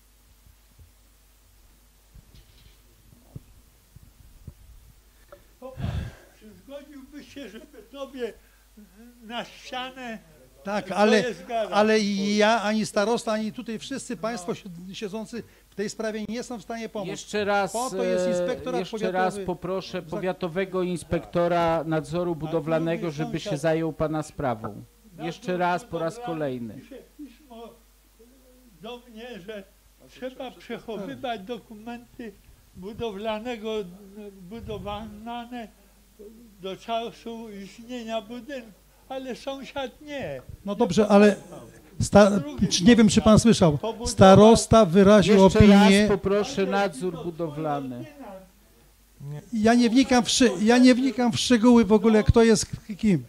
Czy zgodziłbyś się, żeby tobie na ścianę... Tak, to ale, jest garaż? ale ja, ani starosta, ani tutaj wszyscy państwo siedzący w tej sprawie nie są w stanie pomóc. Jeszcze raz, Po to jest inspektorat jeszcze raz powiatowy. poproszę powiatowego inspektora nadzoru budowlanego, żeby się zajął pana sprawą. Jeszcze raz, po raz kolejny. Pisze pismo do mnie, że trzeba przechowywać dokumenty budowlane do czasu istnienia budynku, ale sąsiad nie. No dobrze, ale nie wiem, czy pan słyszał, starosta wyraził Jeszcze opinię. raz poproszę nadzór budowlany. Ja nie wnikam w szczegóły w ogóle, kto jest kim.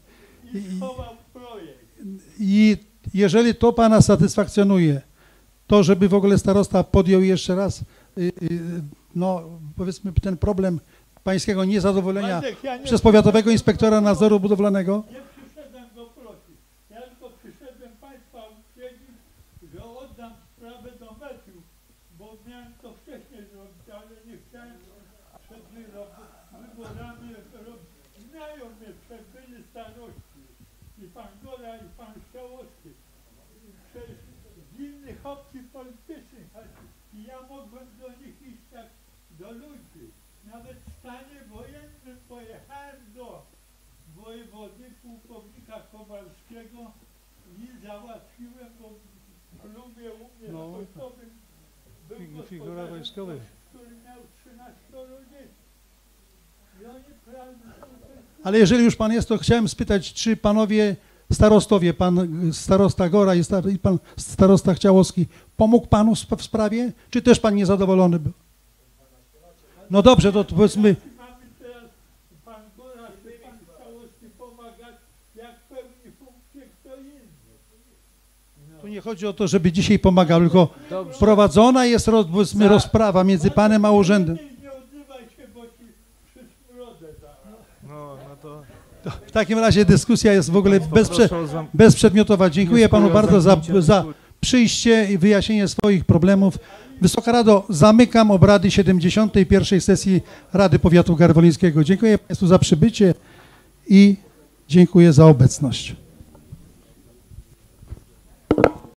I jeżeli to pana satysfakcjonuje, to żeby w ogóle starosta podjął jeszcze raz, no powiedzmy ten problem pańskiego niezadowolenia Waldek, ja nie przez powiatowego inspektora nadzoru budowlanego. Nie przyszedłem go prosić. Ja tylko przyszedłem państwa uprzedzić, że oddam sprawę do mediów, bo miałem to wcześniej zrobić, ale nie chciałem przed wyborami robić. Znają mnie byli starości. I pan Gola, i pan Ściałowski. Przez innych opcji politycznych. I ja mogłem do nich iść jak do ludzi. Nawet w stanie wojennym pojechałem do wojewody pułkownika Kowalskiego i załatwiłem, bo w klubie u mnie No. sportowym był Figura gospodarzem, wojskowy. który miał 13 dzieci. I oni prawie... Ale jeżeli już pan jest, to chciałem spytać, czy panowie starostowie, pan starosta Gora i pan starosta Chciałowski, pomógł panu w sprawie, czy też pan niezadowolony był? No dobrze, to powiedzmy, Mamy teraz pan Gora, czy pan Chciałowski pomagać, jak pełni funkcję kto inny. tu nie chodzi o to, żeby dzisiaj pomagał, tylko Dobrze. prowadzona jest powiedzmy rozprawa między panem a urzędem. Nie odzywaj się, bo ci przysmrodę zaraz. No to... W takim razie dyskusja jest w ogóle bezprzedmiotowa. Dziękuję panu bardzo za przyjście i wyjaśnienie swoich problemów. Wysoka Rado, zamykam obrady 71. sesji Rady Powiatu Garwolińskiego. Dziękuję państwu za przybycie i dziękuję za obecność.